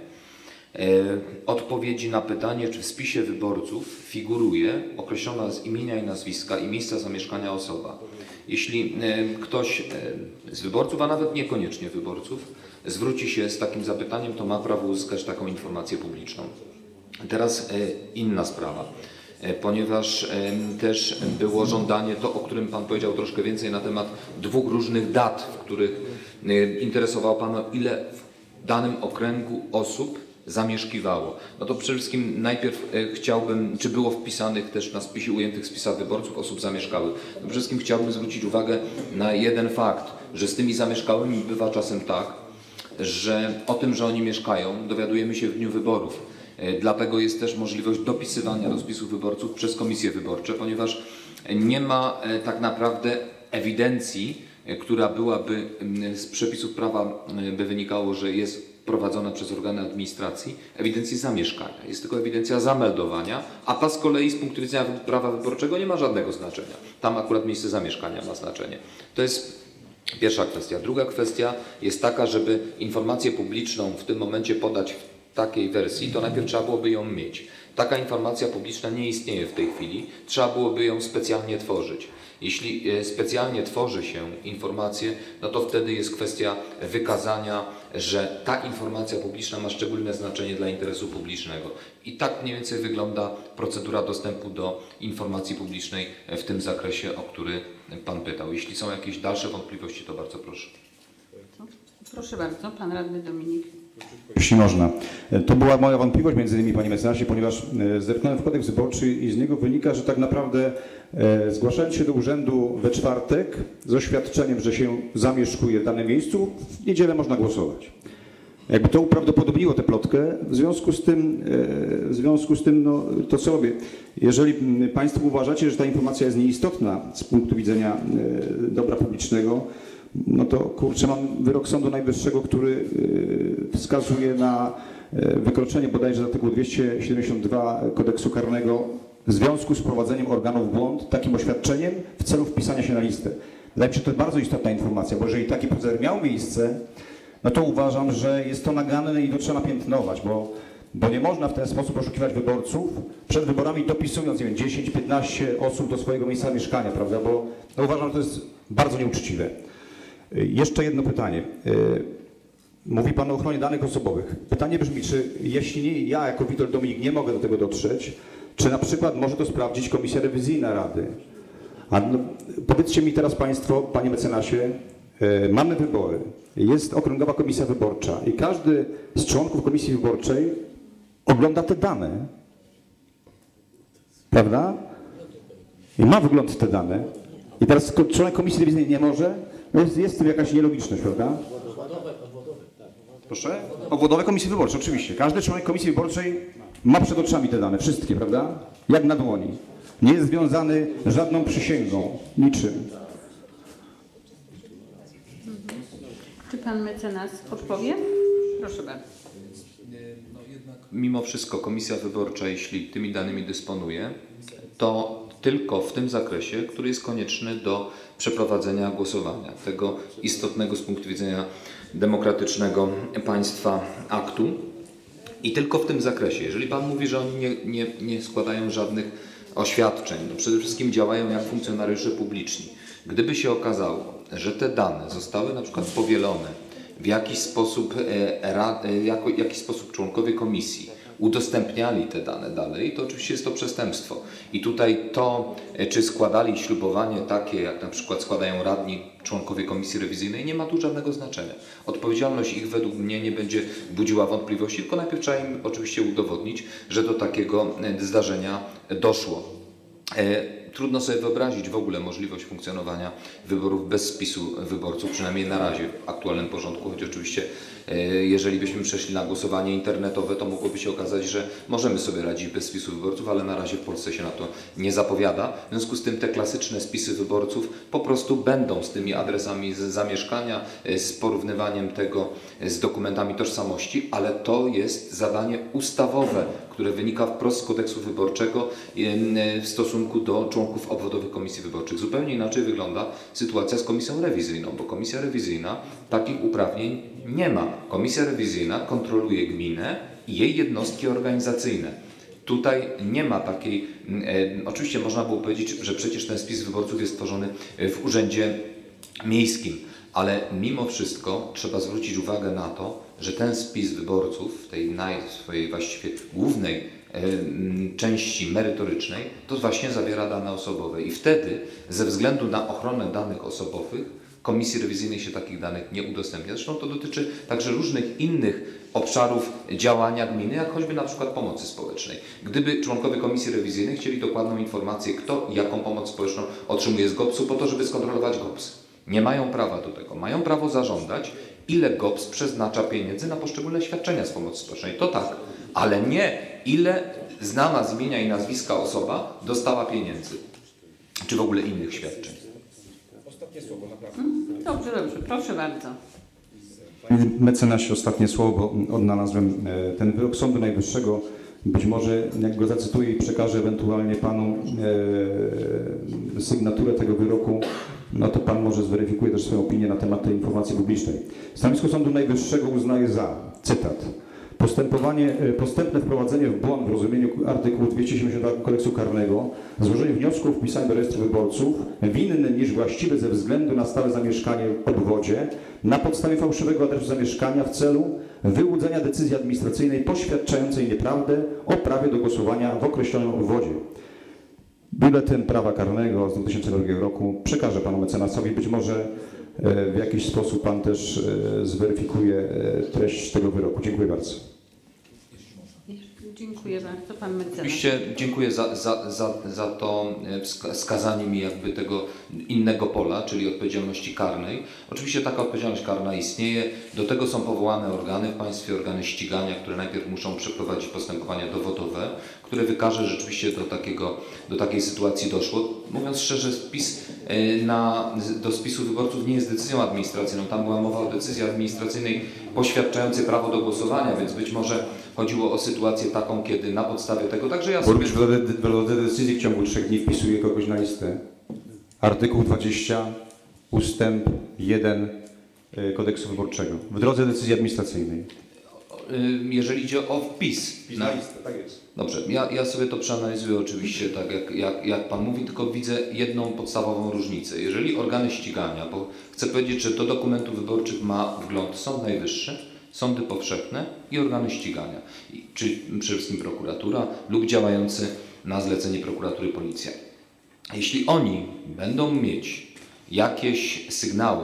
odpowiedzi na pytanie, czy w spisie wyborców figuruje określona z imienia i nazwiska i miejsca zamieszkania osoba. Jeśli ktoś z wyborców, a nawet niekoniecznie wyborców, zwróci się z takim zapytaniem, to ma prawo uzyskać taką informację publiczną. Teraz inna sprawa, ponieważ też było żądanie, to o którym Pan powiedział troszkę więcej, na temat dwóch różnych dat, w których interesowało Pana, ile w danym okręgu osób zamieszkiwało. No to przede wszystkim najpierw chciałbym, czy było wpisanych też na spisie ujętych w spisach wyborców osób zamieszkałych. No przede wszystkim chciałbym zwrócić uwagę na jeden fakt, że z tymi zamieszkałymi bywa czasem tak, że o tym, że oni mieszkają, dowiadujemy się w dniu wyborów. Dlatego jest też możliwość dopisywania do spisów wyborców przez komisje wyborcze, ponieważ nie ma tak naprawdę ewidencji, która byłaby z przepisów prawa by wynikało, że jest prowadzona przez organy administracji, ewidencji zamieszkania. Jest tylko ewidencja zameldowania, a ta z kolei z punktu widzenia prawa wyborczego nie ma żadnego znaczenia. Tam akurat miejsce zamieszkania ma znaczenie. To jest pierwsza kwestia. Druga kwestia jest taka, żeby informację publiczną w tym momencie podać w takiej wersji, to najpierw trzeba byłoby ją mieć. Taka informacja publiczna nie istnieje w tej chwili, trzeba byłoby ją specjalnie tworzyć. Jeśli specjalnie tworzy się informację, no to wtedy jest kwestia wykazania, że ta informacja publiczna ma szczególne znaczenie dla interesu publicznego. I tak mniej więcej wygląda procedura dostępu do informacji publicznej w tym zakresie, o który Pan pytał. Jeśli są jakieś dalsze wątpliwości, to bardzo proszę. Proszę bardzo, Pan Radny Dominik. Jeśli można. To była moja wątpliwość między innymi, Panie Mecenasie, ponieważ zerknąłem w kodeks wyborczy i z niego wynika, że tak naprawdę e, zgłaszając się do urzędu we czwartek z oświadczeniem, że się zamieszkuje w danym miejscu, w niedzielę można głosować. Jakby to uprawdopodobniło tę plotkę, w związku z tym, e, w związku z tym no, to co robię? Jeżeli Państwo uważacie, że ta informacja jest nieistotna z punktu widzenia e, dobra publicznego, no to kurczę, mam wyrok Sądu Najwyższego, który wskazuje na wykroczenie bodajże z artykułu dwieście siedemdziesiąt dwa kodeksu karnego w związku z wprowadzeniem organów w błąd takim oświadczeniem w celu wpisania się na listę. Wydaje mi się, że to jest bardzo istotna informacja, bo jeżeli taki proceder miał miejsce, no to uważam, że jest to naganne i to trzeba napiętnować, bo, bo nie można w ten sposób oszukiwać wyborców przed wyborami dopisując, nie wiem, dziesięć piętnaście osób do swojego miejsca mieszkania, prawda, bo no uważam, że to jest bardzo nieuczciwe. Jeszcze jedno pytanie. Mówi Pan o ochronie danych osobowych. Pytanie brzmi, czy jeśli ja jako Witold Dominik nie mogę do tego dotrzeć, czy na przykład może to sprawdzić Komisja Rewizyjna Rady? A no, powiedzcie mi teraz Państwo, Panie Mecenasie, mamy wybory, jest Okręgowa Komisja Wyborcza i każdy z członków Komisji Wyborczej ogląda te dane. Prawda? I ma wgląd w te dane. I teraz członek Komisji Rewizyjnej nie może? No jest, jest w tym jakaś nielogiczność, prawda? Proszę? Obwodowe Komisje Wyborcze, oczywiście. Każdy członek Komisji Wyborczej ma przed oczami te dane, wszystkie, prawda? Jak na dłoni. Nie jest związany żadną przysięgą, niczym. Czy Pan Mecenas odpowie? Proszę bardzo. Mimo wszystko Komisja Wyborcza, jeśli tymi danymi dysponuje, to tylko w tym zakresie, który jest konieczny do przeprowadzenia głosowania, tego istotnego z punktu widzenia demokratycznego państwa aktu. I tylko w tym zakresie. Jeżeli Pan mówi, że oni nie, nie, nie składają żadnych oświadczeń, no przede wszystkim działają jak funkcjonariusze publiczni. Gdyby się okazało, że te dane zostały na przykład powielone w jakiś sposób, e, ra, e, jako, jakiś sposób członkowie komisji udostępniali te dane dalej, to oczywiście jest to przestępstwo. I tutaj to, czy składali ślubowanie takie, jak na przykład składają radni, członkowie Komisji Rewizyjnej, nie ma tu żadnego znaczenia. Odpowiedzialność ich według mnie nie będzie budziła wątpliwości, tylko najpierw trzeba im oczywiście udowodnić, że do takiego zdarzenia doszło. Trudno sobie wyobrazić w ogóle możliwość funkcjonowania wyborów bez spisu wyborców, przynajmniej na razie w aktualnym porządku, choć oczywiście jeżeli byśmy przeszli na głosowanie internetowe, to mogłoby się okazać, że możemy sobie radzić bez spisu wyborców, ale na razie w Polsce się na to nie zapowiada. W związku z tym te klasyczne spisy wyborców po prostu będą z tymi adresami z zamieszkania, z porównywaniem tego z dokumentami tożsamości, ale to jest zadanie ustawowe, które wynika wprost z kodeksu wyborczego w stosunku do członków obwodowych komisji wyborczych. Zupełnie inaczej wygląda sytuacja z komisją rewizyjną, bo komisja rewizyjna takich uprawnień nie ma. Komisja rewizyjna kontroluje gminę i jej jednostki organizacyjne. Tutaj nie ma takiej, e, oczywiście można było powiedzieć, że przecież ten spis wyborców jest tworzony w urzędzie miejskim, ale mimo wszystko trzeba zwrócić uwagę na to, że ten spis wyborców w tej naj, swojej właściwie głównej e, części merytorycznej to właśnie zawiera dane osobowe i wtedy ze względu na ochronę danych osobowych Komisji rewizyjnej się takich danych nie udostępnia. Zresztą to dotyczy także różnych innych obszarów działania gminy, jak choćby na przykład pomocy społecznej. Gdyby członkowie Komisji rewizyjnej chcieli dokładną informację, kto jaką pomoc społeczną otrzymuje z gopsu, po to, żeby skontrolować gops. Nie mają prawa do tego. Mają prawo zażądać, ile gops przeznacza pieniędzy na poszczególne świadczenia z pomocy społecznej. To tak, ale nie ile znana z imienia i nazwiska osoba dostała pieniędzy, czy w ogóle innych świadczeń. Ostatnie słowo, naprawdę. Dobrze, dobrze, proszę bardzo. Panie mecenasie, ostatnie słowo, bo odnalazłem ten wyrok Sądu Najwyższego. Być może, jak go zacytuję i przekażę ewentualnie panu e, sygnaturę tego wyroku, no to pan może zweryfikuje też swoją opinię na temat tej informacji publicznej. Stanowisko Sądu Najwyższego uznaje za, cytat, postępowanie, postępne wprowadzenie w błąd w rozumieniu artykułu dwieście siedemdziesiąt dwa Kodeksu Karnego, złożenie wniosków o wpisanie do rejestru wyborców winny niż właściwy ze względu na stałe zamieszkanie w obwodzie na podstawie fałszywego adresu zamieszkania w celu wyłudzenia decyzji administracyjnej poświadczającej nieprawdę o prawie do głosowania w określonym obwodzie. Biuletyn prawa karnego z dwa tysiące drugiego roku przekażę panu mecenasowi. Być może w jakiś sposób pan też zweryfikuje treść tego wyroku. Dziękuję bardzo. Dziękuję bardzo. Pan mecenas. Oczywiście dziękuję za, za, za, za to wskazanie mi jakby tego innego pola, czyli odpowiedzialności karnej. Oczywiście taka odpowiedzialność karna istnieje. Do tego są powołane organy w państwie, organy ścigania, które najpierw muszą przeprowadzić postępowania dowodowe, które wykaże, że rzeczywiście do, takiego, do takiej sytuacji doszło. Mówiąc szczerze, spis na, do spisu wyborców nie jest decyzją administracyjną. Tam była mowa o decyzji administracyjnej poświadczającej prawo do głosowania, więc być może chodziło o sytuację taką, kiedy na podstawie tego, także ja sobie... Burmistrz w drodze decyzji w ciągu trzech dni wpisuje kogoś na listę. Artykuł dwadzieścia ustęp jeden Kodeksu Wyborczego. W drodze decyzji administracyjnej. Jeżeli idzie o wpis. Wpis na listę, tak jest. Dobrze, ja, ja sobie to przeanalizuję oczywiście tak, jak, jak, jak Pan mówi, tylko widzę jedną podstawową różnicę. Jeżeli organy ścigania, bo chcę powiedzieć, że do dokumentów wyborczych ma wgląd Sąd Najwyższy, sądy powszechne i organy ścigania, czyli przede wszystkim prokuratura lub działający na zlecenie prokuratury policja. Jeśli oni będą mieć jakieś sygnały,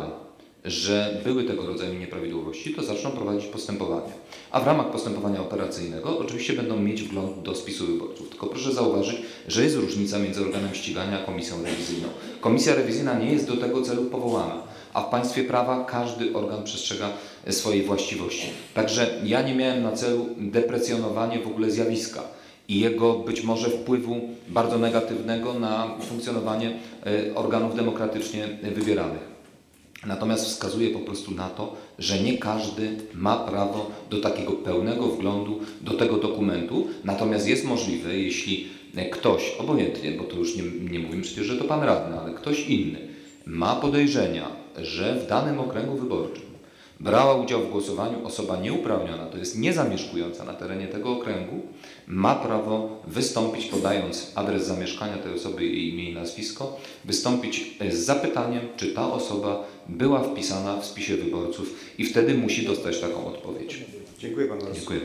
że były tego rodzaju nieprawidłowości, to zaczną prowadzić postępowania. A w ramach postępowania operacyjnego oczywiście będą mieć wgląd do spisu wyborców. Tylko proszę zauważyć, że jest różnica między organem ścigania a komisją rewizyjną. Komisja rewizyjna nie jest do tego celu powołana, a w państwie prawa każdy organ przestrzega swojej właściwości. Także ja nie miałem na celu deprecjonowanie w ogóle zjawiska i jego być może wpływu bardzo negatywnego na funkcjonowanie organów demokratycznie wybieranych. Natomiast wskazuje po prostu na to, że nie każdy ma prawo do takiego pełnego wglądu do tego dokumentu. Natomiast jest możliwe, jeśli ktoś, obojętnie, bo to już nie, nie mówimy przecież, że to pan radny, ale ktoś inny ma podejrzenia, że w danym okręgu wyborczym brała udział w głosowaniu osoba nieuprawniona, to jest niezamieszkująca na terenie tego okręgu, ma prawo wystąpić, podając adres zamieszkania tej osoby, jej imię i nazwisko, wystąpić z zapytaniem, czy ta osoba była wpisana w spisie wyborców i wtedy musi dostać taką odpowiedź. Dziękuję bardzo. Dziękuję.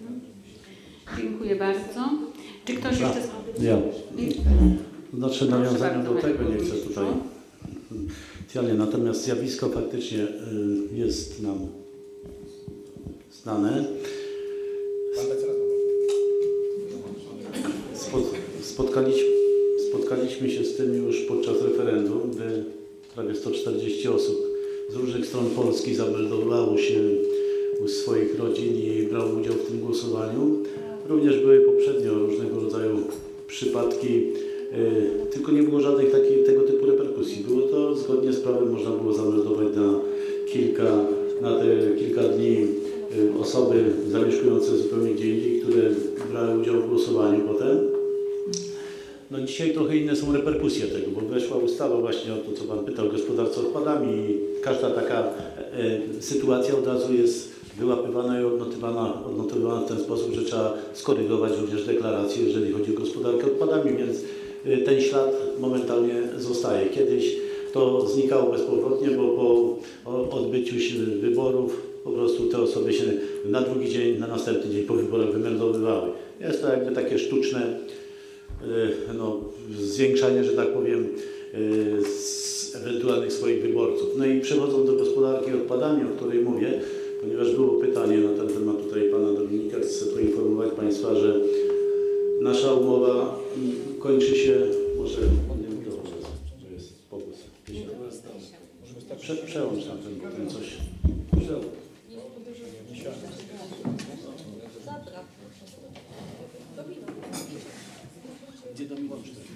Dziękuję bardzo. Czy ktoś jeszcze... Ja. Znaczy nawiązania do tego nie chcę tutaj specjalnie, natomiast zjawisko faktycznie jest nam znane. Spotkaliśmy, spotkaliśmy się z tym już podczas referendum, gdy prawie sto czterdzieści osób z różnych stron Polski zameldowało się u swoich rodzin i brało udział w tym głosowaniu. Również były poprzednio różnego rodzaju przypadki, tylko nie było żadnych takich, tego typu reperkusji. Było to zgodnie z prawem, można było zameldować na kilka, na te kilka dni osoby zamieszkujące zupełnie gdzie indziej, które brały udział w głosowaniu potem. No dzisiaj trochę inne są reperkusje tego, bo weszła ustawa właśnie o to, co Pan pytał, gospodarce odpadami i każda taka e, sytuacja od razu jest wyłapywana i odnotowana, odnotowana w ten sposób, że trzeba skorygować również deklaracje, jeżeli chodzi o gospodarkę odpadami, więc e, ten ślad momentalnie zostaje. Kiedyś to znikało bezpowrotnie, bo po odbyciu się wyborów po prostu te osoby się na drugi dzień, na następny dzień po wyborach wymeldowywały. Jest to jakby takie sztuczne no, zwiększanie, że tak powiem, z ewentualnych swoich wyborców. No i przechodząc do gospodarki odpadami, o której mówię, ponieważ było pytanie na ten temat tutaj pana Dominika, chcę poinformować Państwa, że nasza umowa kończy się, może nie wiem, to jest powód. Prze, przełącz na ten, ten coś. Przełącz. Gdzie Dominik?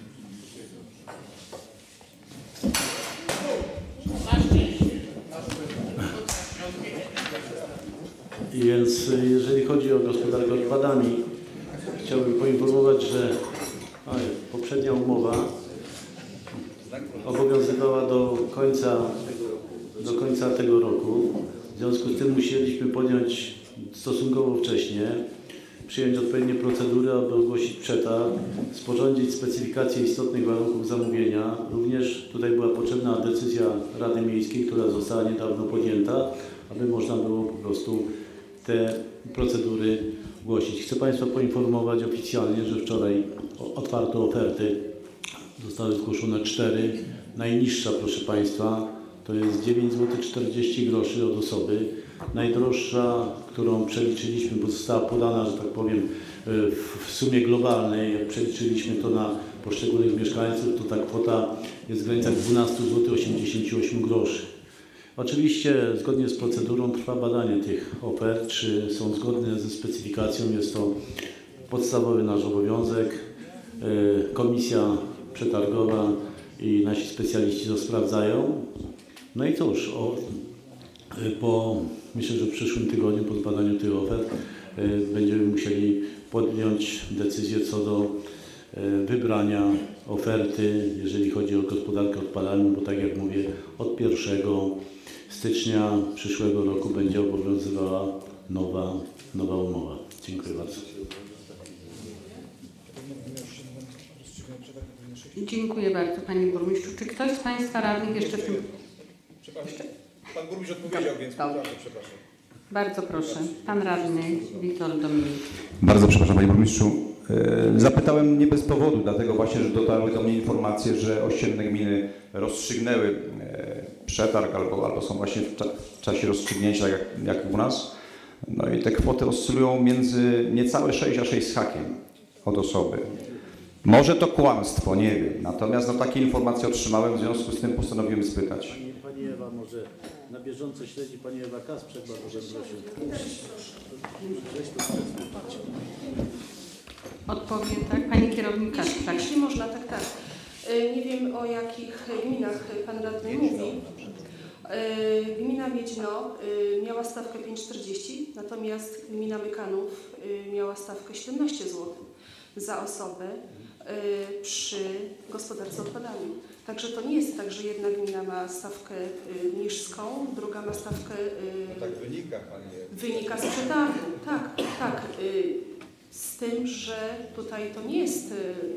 I więc jeżeli chodzi o gospodarkę odpadami, chciałbym poinformować, że oj, poprzednia umowa obowiązywała do końca, do końca tego roku. W związku z tym musieliśmy podjąć stosunkowo wcześnie, przyjąć odpowiednie procedury, aby ogłosić przetarg, sporządzić specyfikację istotnych warunków zamówienia. Również tutaj była potrzebna decyzja Rady Miejskiej, która została niedawno podjęta, aby można było po prostu te procedury ogłosić. Chcę Państwa poinformować oficjalnie, że wczoraj otwarto oferty. Zostały zgłoszone cztery. Najniższa, proszę Państwa, to jest dziewięć złotych czterdzieści groszy od osoby. Najdroższa, którą przeliczyliśmy, bo została podana, że tak powiem, w sumie globalnej, jak przeliczyliśmy to na poszczególnych mieszkańców, to ta kwota jest w granicach dwanaście złotych osiemdziesiąt osiem groszy. Oczywiście zgodnie z procedurą trwa badanie tych ofert, czy są zgodne ze specyfikacją. Jest to podstawowy nasz obowiązek. Komisja przetargowa i nasi specjaliści to sprawdzają. No i cóż, o, po, myślę, że w przyszłym tygodniu po zbadaniu tych ofert będziemy musieli podjąć decyzję co do wybrania oferty, jeżeli chodzi o gospodarkę odpadami, bo tak jak mówię, od pierwszego stycznia przyszłego roku będzie obowiązywała nowa, nowa umowa. Dziękuję bardzo. Dziękuję bardzo Panie Burmistrzu. Czy ktoś z Państwa radnych jeszcze w tym... Przepraszam, Pan Burmistrz odpowiedział, więc bardzo przepraszam. Bardzo proszę. Pan Radny Witold Dominik. Bardzo przepraszam Panie Burmistrzu. Zapytałem nie bez powodu, dlatego właśnie, że dotarły do mnie informacje, że ościenne gminy rozstrzygnęły przetarg albo, albo są właśnie w, cza w czasie rozstrzygnięcia jak, jak u nas. No i te kwoty oscylują między niecałe sześć a sześć z hakiem od osoby. Może to kłamstwo, nie wiem. Natomiast no, takie informacje otrzymałem, w związku z tym postanowiłem spytać. Pani, pani Ewa może na bieżąco śledzi Pani Ewa Kasprzyk, bardzo bym prosił. Odpowie, tak? Pani kierownik Jeśli, tak. jeśli można, tak, tak. Nie wiem, o jakich gminach Pan Radny mówi. Gmina Miedźno miała stawkę pięć czterdzieści, natomiast gmina Mykanów miała stawkę siedemnaście złotych za osobę przy gospodarce odpadami. Także to nie jest tak, że jedna gmina ma stawkę niską, druga ma stawkę... No tak wynika, Pani. Wynika z przetargu, tak, tak. Z tym, że tutaj to nie jest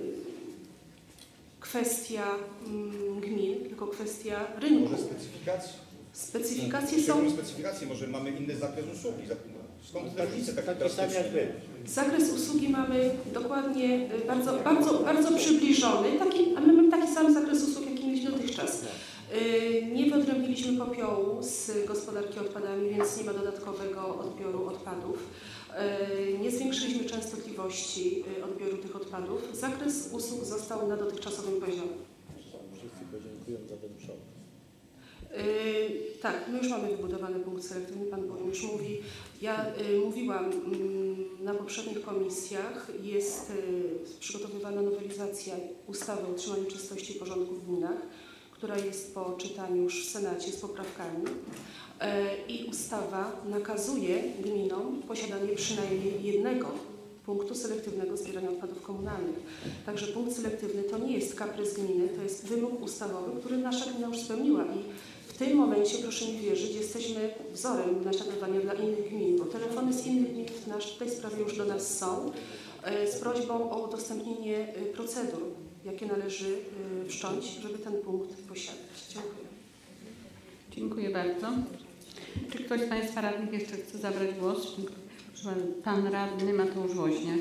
kwestia gmin, tylko kwestia rynku. Może specyfikacji? Specyfikacje są... Specyfikacje, może mamy inny zakres usługi. Skąd te różnice takie drastyczne? Zakres usługi mamy dokładnie bardzo, bardzo, bardzo przybliżony, taki, a my mamy taki sam zakres usług, jaki mieliśmy dotychczas. Nie wyodrębniliśmy popiołu z gospodarki odpadami, więc nie ma dodatkowego odbioru odpadów. Nie zwiększyliśmy częstotliwości odbioru tych odpadów. Zakres usług został na dotychczasowym poziomie. Wszyscy podziękują za ten przód. Yy, tak, my już mamy wybudowany punkt selektywny, Pan Burmistrz mówi. Ja y, mówiłam y, na poprzednich komisjach, jest y, przygotowywana nowelizacja ustawy o utrzymaniu czystości i porządku w gminach, która jest po czytaniu już w Senacie z poprawkami y, i ustawa nakazuje gminom posiadanie przynajmniej jednego punktu selektywnego zbierania odpadów komunalnych. Także punkt selektywny to nie jest kaprys gminy, to jest wymóg ustawowy, który nasza gmina już spełniła i w tym momencie, proszę mi wierzyć, jesteśmy wzorem naśladowania dla innych gmin, bo telefony z innych gmin w tej sprawie już do nas są z prośbą o udostępnienie procedur, jakie należy wszcząć, żeby ten punkt posiadać. Dziękuję. Dziękuję bardzo. Czy ktoś z Państwa radnych jeszcze chce zabrać głos? Pan radny Mateusz Woźniak.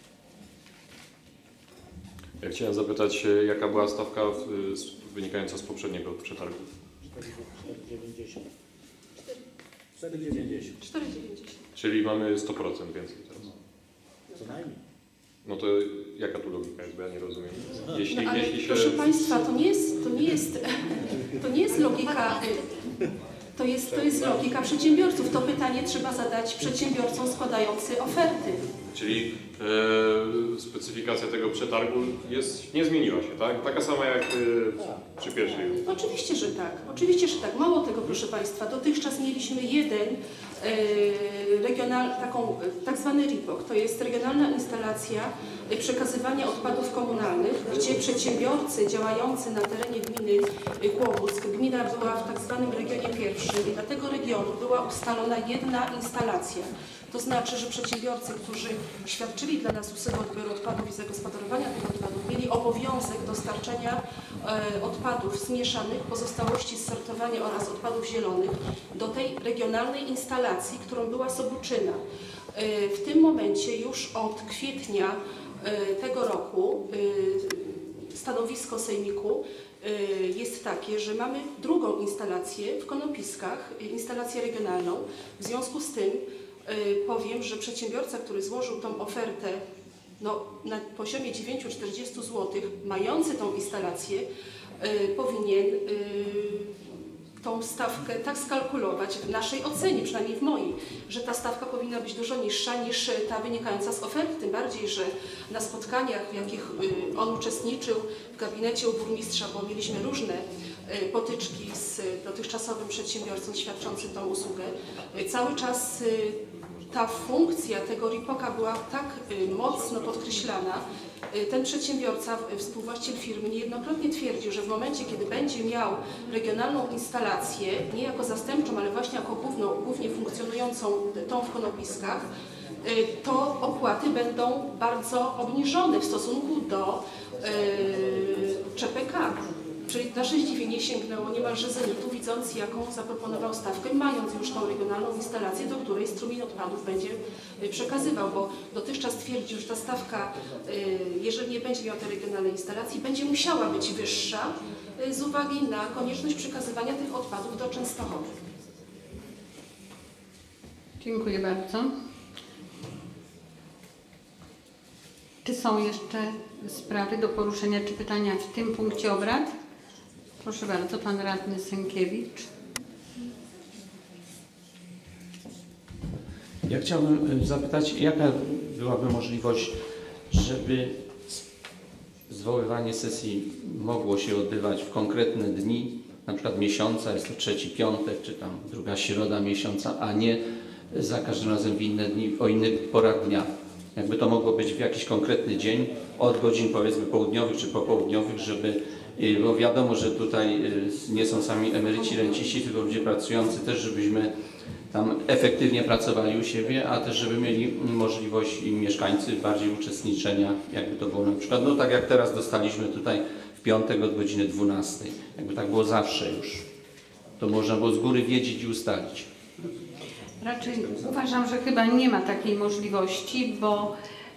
Ja chciałem zapytać, jaka była stawka wynikająca z poprzedniego przetargu? cztery dziewięćdziesiąt. cztery dziewięćdziesiąt. Czyli mamy sto procent więcej teraz. Co najmniej. No to jaka tu logika jest, bo ja nie rozumiem. Jeśli, no, ale jeśli się... proszę Państwa, to nie jest, to nie jest, to nie jest logika... To jest, to jest logika przedsiębiorców. To pytanie trzeba zadać przedsiębiorcom składający oferty. Czyli e, specyfikacja tego przetargu jest, nie zmieniła się, tak? Taka sama jak e, przy pierwszej. Oczywiście, że tak. Oczywiście, że tak. Mało tego, proszę Państwa, dotychczas mieliśmy jeden e, regional, taką, tak zwany R I P O K. To jest regionalna instalacja przekazywania odpadów komunalnych, gdzie przedsiębiorcy działający na terenie gminy Kłobuck, gmina była w tak zwanym regionie pierwszym i dla tego regionu była ustalona jedna instalacja. To znaczy, że przedsiębiorcy, którzy świadczyli dla nas usługę odbioru odpadów i zagospodarowania tych odpadów, mieli obowiązek dostarczenia e, odpadów zmieszanych, pozostałości z sortowania oraz odpadów zielonych do tej regionalnej instalacji, którą była Sobuczyna. E, w tym momencie już od kwietnia e, tego roku e, stanowisko Sejmiku e, jest takie, że mamy drugą instalację w Konopiskach, instalację regionalną. W związku z tym powiem, że przedsiębiorca, który złożył tą ofertę no, na poziomie dziewięć czterdzieści złotych, mający tą instalację, y, powinien y, tą stawkę tak skalkulować w naszej ocenie, przynajmniej w mojej, że ta stawka powinna być dużo niższa niż ta wynikająca z oferty. Tym bardziej, że na spotkaniach, w jakich y, on uczestniczył w gabinecie u burmistrza, bo mieliśmy różne y, potyczki z dotychczasowym przedsiębiorcą świadczącym tą usługę, y, cały czas y, ta funkcja tego R I P O K-a była tak y, mocno podkreślana. Y, ten przedsiębiorca, y, współwłaściciel firmy niejednokrotnie twierdził, że w momencie, kiedy będzie miał regionalną instalację, nie jako zastępczą, ale właśnie jako główną, głównie funkcjonującą tą w Konopiskach, y, to opłaty będą bardzo obniżone w stosunku do y, Cze Pe Ka. Czyli nasze zdziwienie sięgnęło niemalże zenitu, widząc jaką zaproponował stawkę, mając już tą regionalną instalację, do której strumień odpadów będzie przekazywał, bo dotychczas twierdził, że ta stawka, jeżeli nie będzie miał tej regionalnej instalacji, będzie musiała być wyższa z uwagi na konieczność przekazywania tych odpadów do Częstochowy. Dziękuję bardzo. Czy są jeszcze sprawy do poruszenia, czy pytania w tym punkcie obrad? Proszę bardzo, pan radny Sękiewicz. Ja chciałbym zapytać, jaka byłaby możliwość, żeby zwoływanie sesji mogło się odbywać w konkretne dni, na przykład miesiąca, jest to trzeci piątek, czy tam druga środa miesiąca, a nie za każdym razem w inne dni, o innych porach dnia. Jakby to mogło być w jakiś konkretny dzień, od godzin powiedzmy południowych czy popołudniowych, żeby, bo wiadomo, że tutaj nie są sami emeryci, renciści, tylko ludzie pracujący też, żebyśmy tam efektywnie pracowali u siebie, a też żeby mieli możliwość i mieszkańcy bardziej uczestniczenia, jakby to było na przykład, no tak jak teraz dostaliśmy tutaj w piątek od godziny dwunastej, jakby tak było zawsze już, to można było z góry wiedzieć i ustalić. Raczej uważam, że chyba nie ma takiej możliwości, bo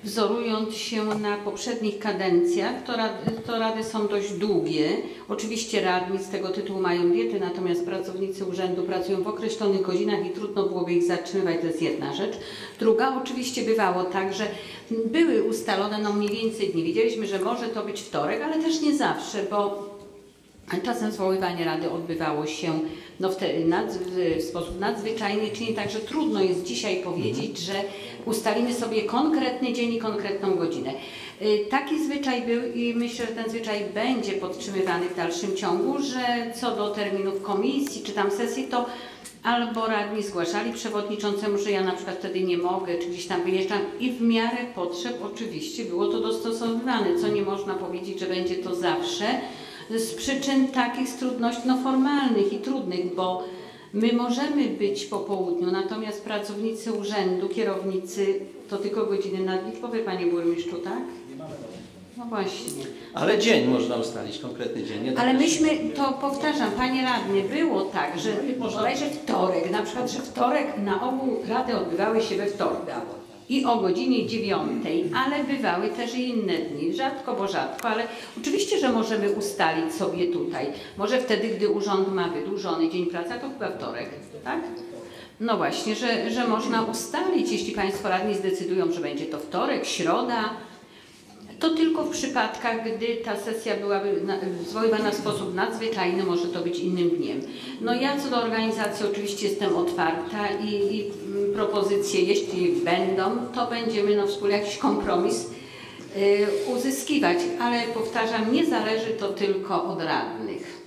wzorując się na poprzednich kadencjach. To rady, to rady są dość długie. Oczywiście radni z tego tytułu mają diety, natomiast pracownicy urzędu pracują w określonych godzinach i trudno byłoby ich zatrzymywać, to jest jedna rzecz. Druga, oczywiście bywało tak, że były ustalone no mniej więcej dni. Wiedzieliśmy, że może to być wtorek, ale też nie zawsze, bo czasem zwoływanie rady odbywało się no, w, nad, w sposób nadzwyczajny, czyli także trudno jest dzisiaj powiedzieć, że ustalimy sobie konkretny dzień i konkretną godzinę. Taki zwyczaj był i myślę, że ten zwyczaj będzie podtrzymywany w dalszym ciągu, że co do terminów komisji czy tam sesji, to albo radni zgłaszali przewodniczącemu, że ja na przykład wtedy nie mogę, czy gdzieś tam wyjeżdżam i w miarę potrzeb oczywiście było to dostosowywane, co nie można powiedzieć, że będzie to zawsze z przyczyn takich z trudności no, formalnych i trudnych, bo my możemy być po południu, natomiast pracownicy urzędu, kierownicy to tylko godziny nadliczbowe, panie burmistrzu, tak? No właśnie. Ale dzień można ustalić, konkretny dzień. Nie Ale myśmy, to powtarzam, panie radny, było tak, że bodajże wtorek, na przykład, że wtorek na ogół rady odbywały się we wtorek i o godzinie dziewiątej, ale bywały też i inne dni, rzadko, bo rzadko, ale oczywiście, że możemy ustalić sobie tutaj. Może wtedy, gdy urząd ma wydłużony dzień pracy, to chyba wtorek, tak? No właśnie, że, że można ustalić, jeśli państwo radni zdecydują, że będzie to wtorek, środa, to tylko w przypadkach, gdy ta sesja byłaby zwoływana w sposób nadzwyczajny, może to być innym dniem. No ja co do organizacji oczywiście jestem otwarta i, i propozycje, jeśli będą, to będziemy no, wspólnie jakiś kompromis y, uzyskiwać, ale powtarzam, nie zależy to tylko od radnych.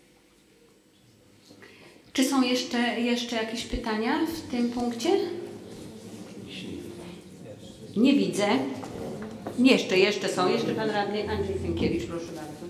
Czy są jeszcze, jeszcze jakieś pytania w tym punkcie? Nie widzę. Jeszcze, jeszcze są. Jeszcze pan radny Andrzej Finkiewicz, proszę bardzo.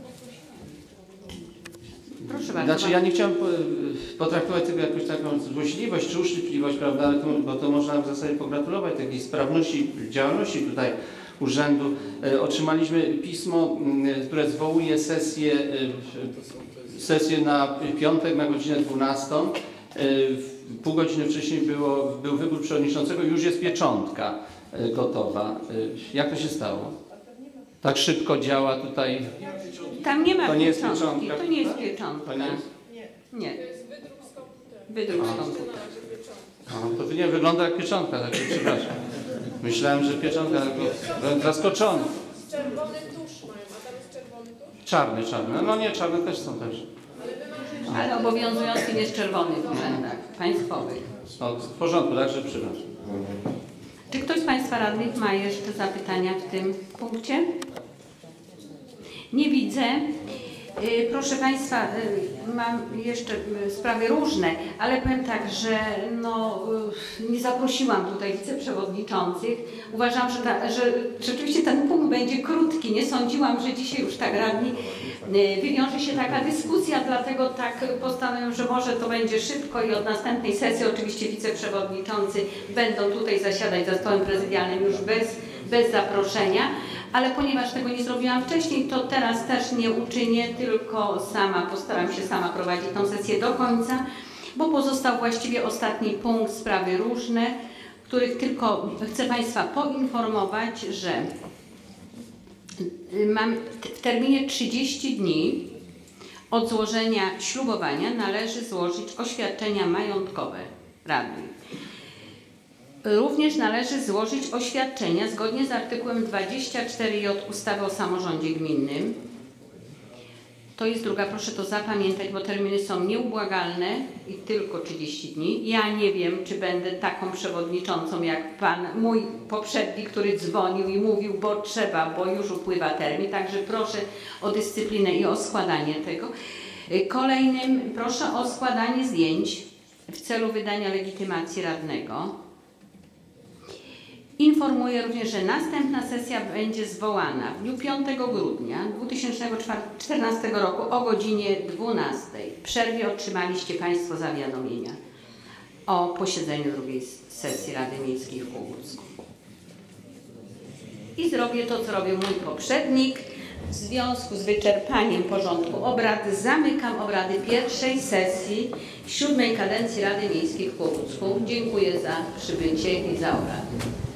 Proszę bardzo. Znaczy ja nie chciałem potraktować tego jakąś taką złośliwość czy uszczypliwość, prawda, ale to, bo to można w zasadzie pogratulować takiej sprawności działalności tutaj urzędu. E, otrzymaliśmy pismo, które zwołuje sesję, e, sesję na piątek na godzinę dwunastą. E, pół godziny wcześniej było, był wybór przewodniczącego, już jest pieczątka gotowa. Jak to się stało? Tak szybko działa tutaj? Tam nie ma to nie jest pieczątki. pieczątka. To nie jest pieczątka. To nie jest? Nie. To jest wydruk z komputera. Wydruk z komputera. A, to nie wygląda jak pieczątka, tak, przepraszam. Myślałem, że pieczątka, tylko zaskoczony. Czerwony tusz mają, a tam jest czerwony tusz. Czarny, czarny. No nie, czarne też są też. Ale obowiązujący jest czerwony w urzędach państwowych. No, w porządku, także przepraszam. Czy ktoś z państwa radnych ma jeszcze zapytania w tym punkcie? Nie widzę. Proszę państwa, mam jeszcze sprawy różne, ale powiem tak, że no, nie zaprosiłam tutaj wiceprzewodniczących. Uważam, że, ta, że rzeczywiście ten punkt będzie krótki. Nie sądziłam, że dzisiaj już tak radni wywiąże się taka dyskusja, dlatego tak postanowiłam, że może to będzie szybko i od następnej sesji oczywiście wiceprzewodniczący będą tutaj zasiadać za stołem prezydialnym już bez, bez zaproszenia. Ale ponieważ tego nie zrobiłam wcześniej, to teraz też nie uczynię, tylko sama postaram się sama prowadzić tą sesję do końca, bo pozostał właściwie ostatni punkt, sprawy różne, których tylko chcę państwa poinformować, że mam w terminie trzydziestu dni od złożenia ślubowania należy złożyć oświadczenia majątkowe radnych. Również należy złożyć oświadczenia zgodnie z artykułem dwudziestym czwartym J ustawy o samorządzie gminnym. To jest druga, proszę to zapamiętać, bo terminy są nieubłagalne i tylko trzydzieści dni. Ja nie wiem, czy będę taką przewodniczącą jak pan mój poprzedni, który dzwonił i mówił, bo trzeba, bo już upływa termin. Także proszę o dyscyplinę i o składanie tego. Kolejnym proszę o składanie zdjęć w celu wydania legitymacji radnego. Informuję również, że następna sesja będzie zwołana w dniu piątego grudnia dwa tysiące czternastego roku o godzinie dwunastej. W przerwie otrzymaliście państwo zawiadomienia o posiedzeniu drugiej sesji Rady Miejskiej w Kłobucku. I zrobię to, co robił mój poprzednik. W związku z wyczerpaniem porządku obrad zamykam obrady pierwszej sesji siódmej kadencji Rady Miejskiej w Kłobucku. Dziękuję za przybycie i za obrady.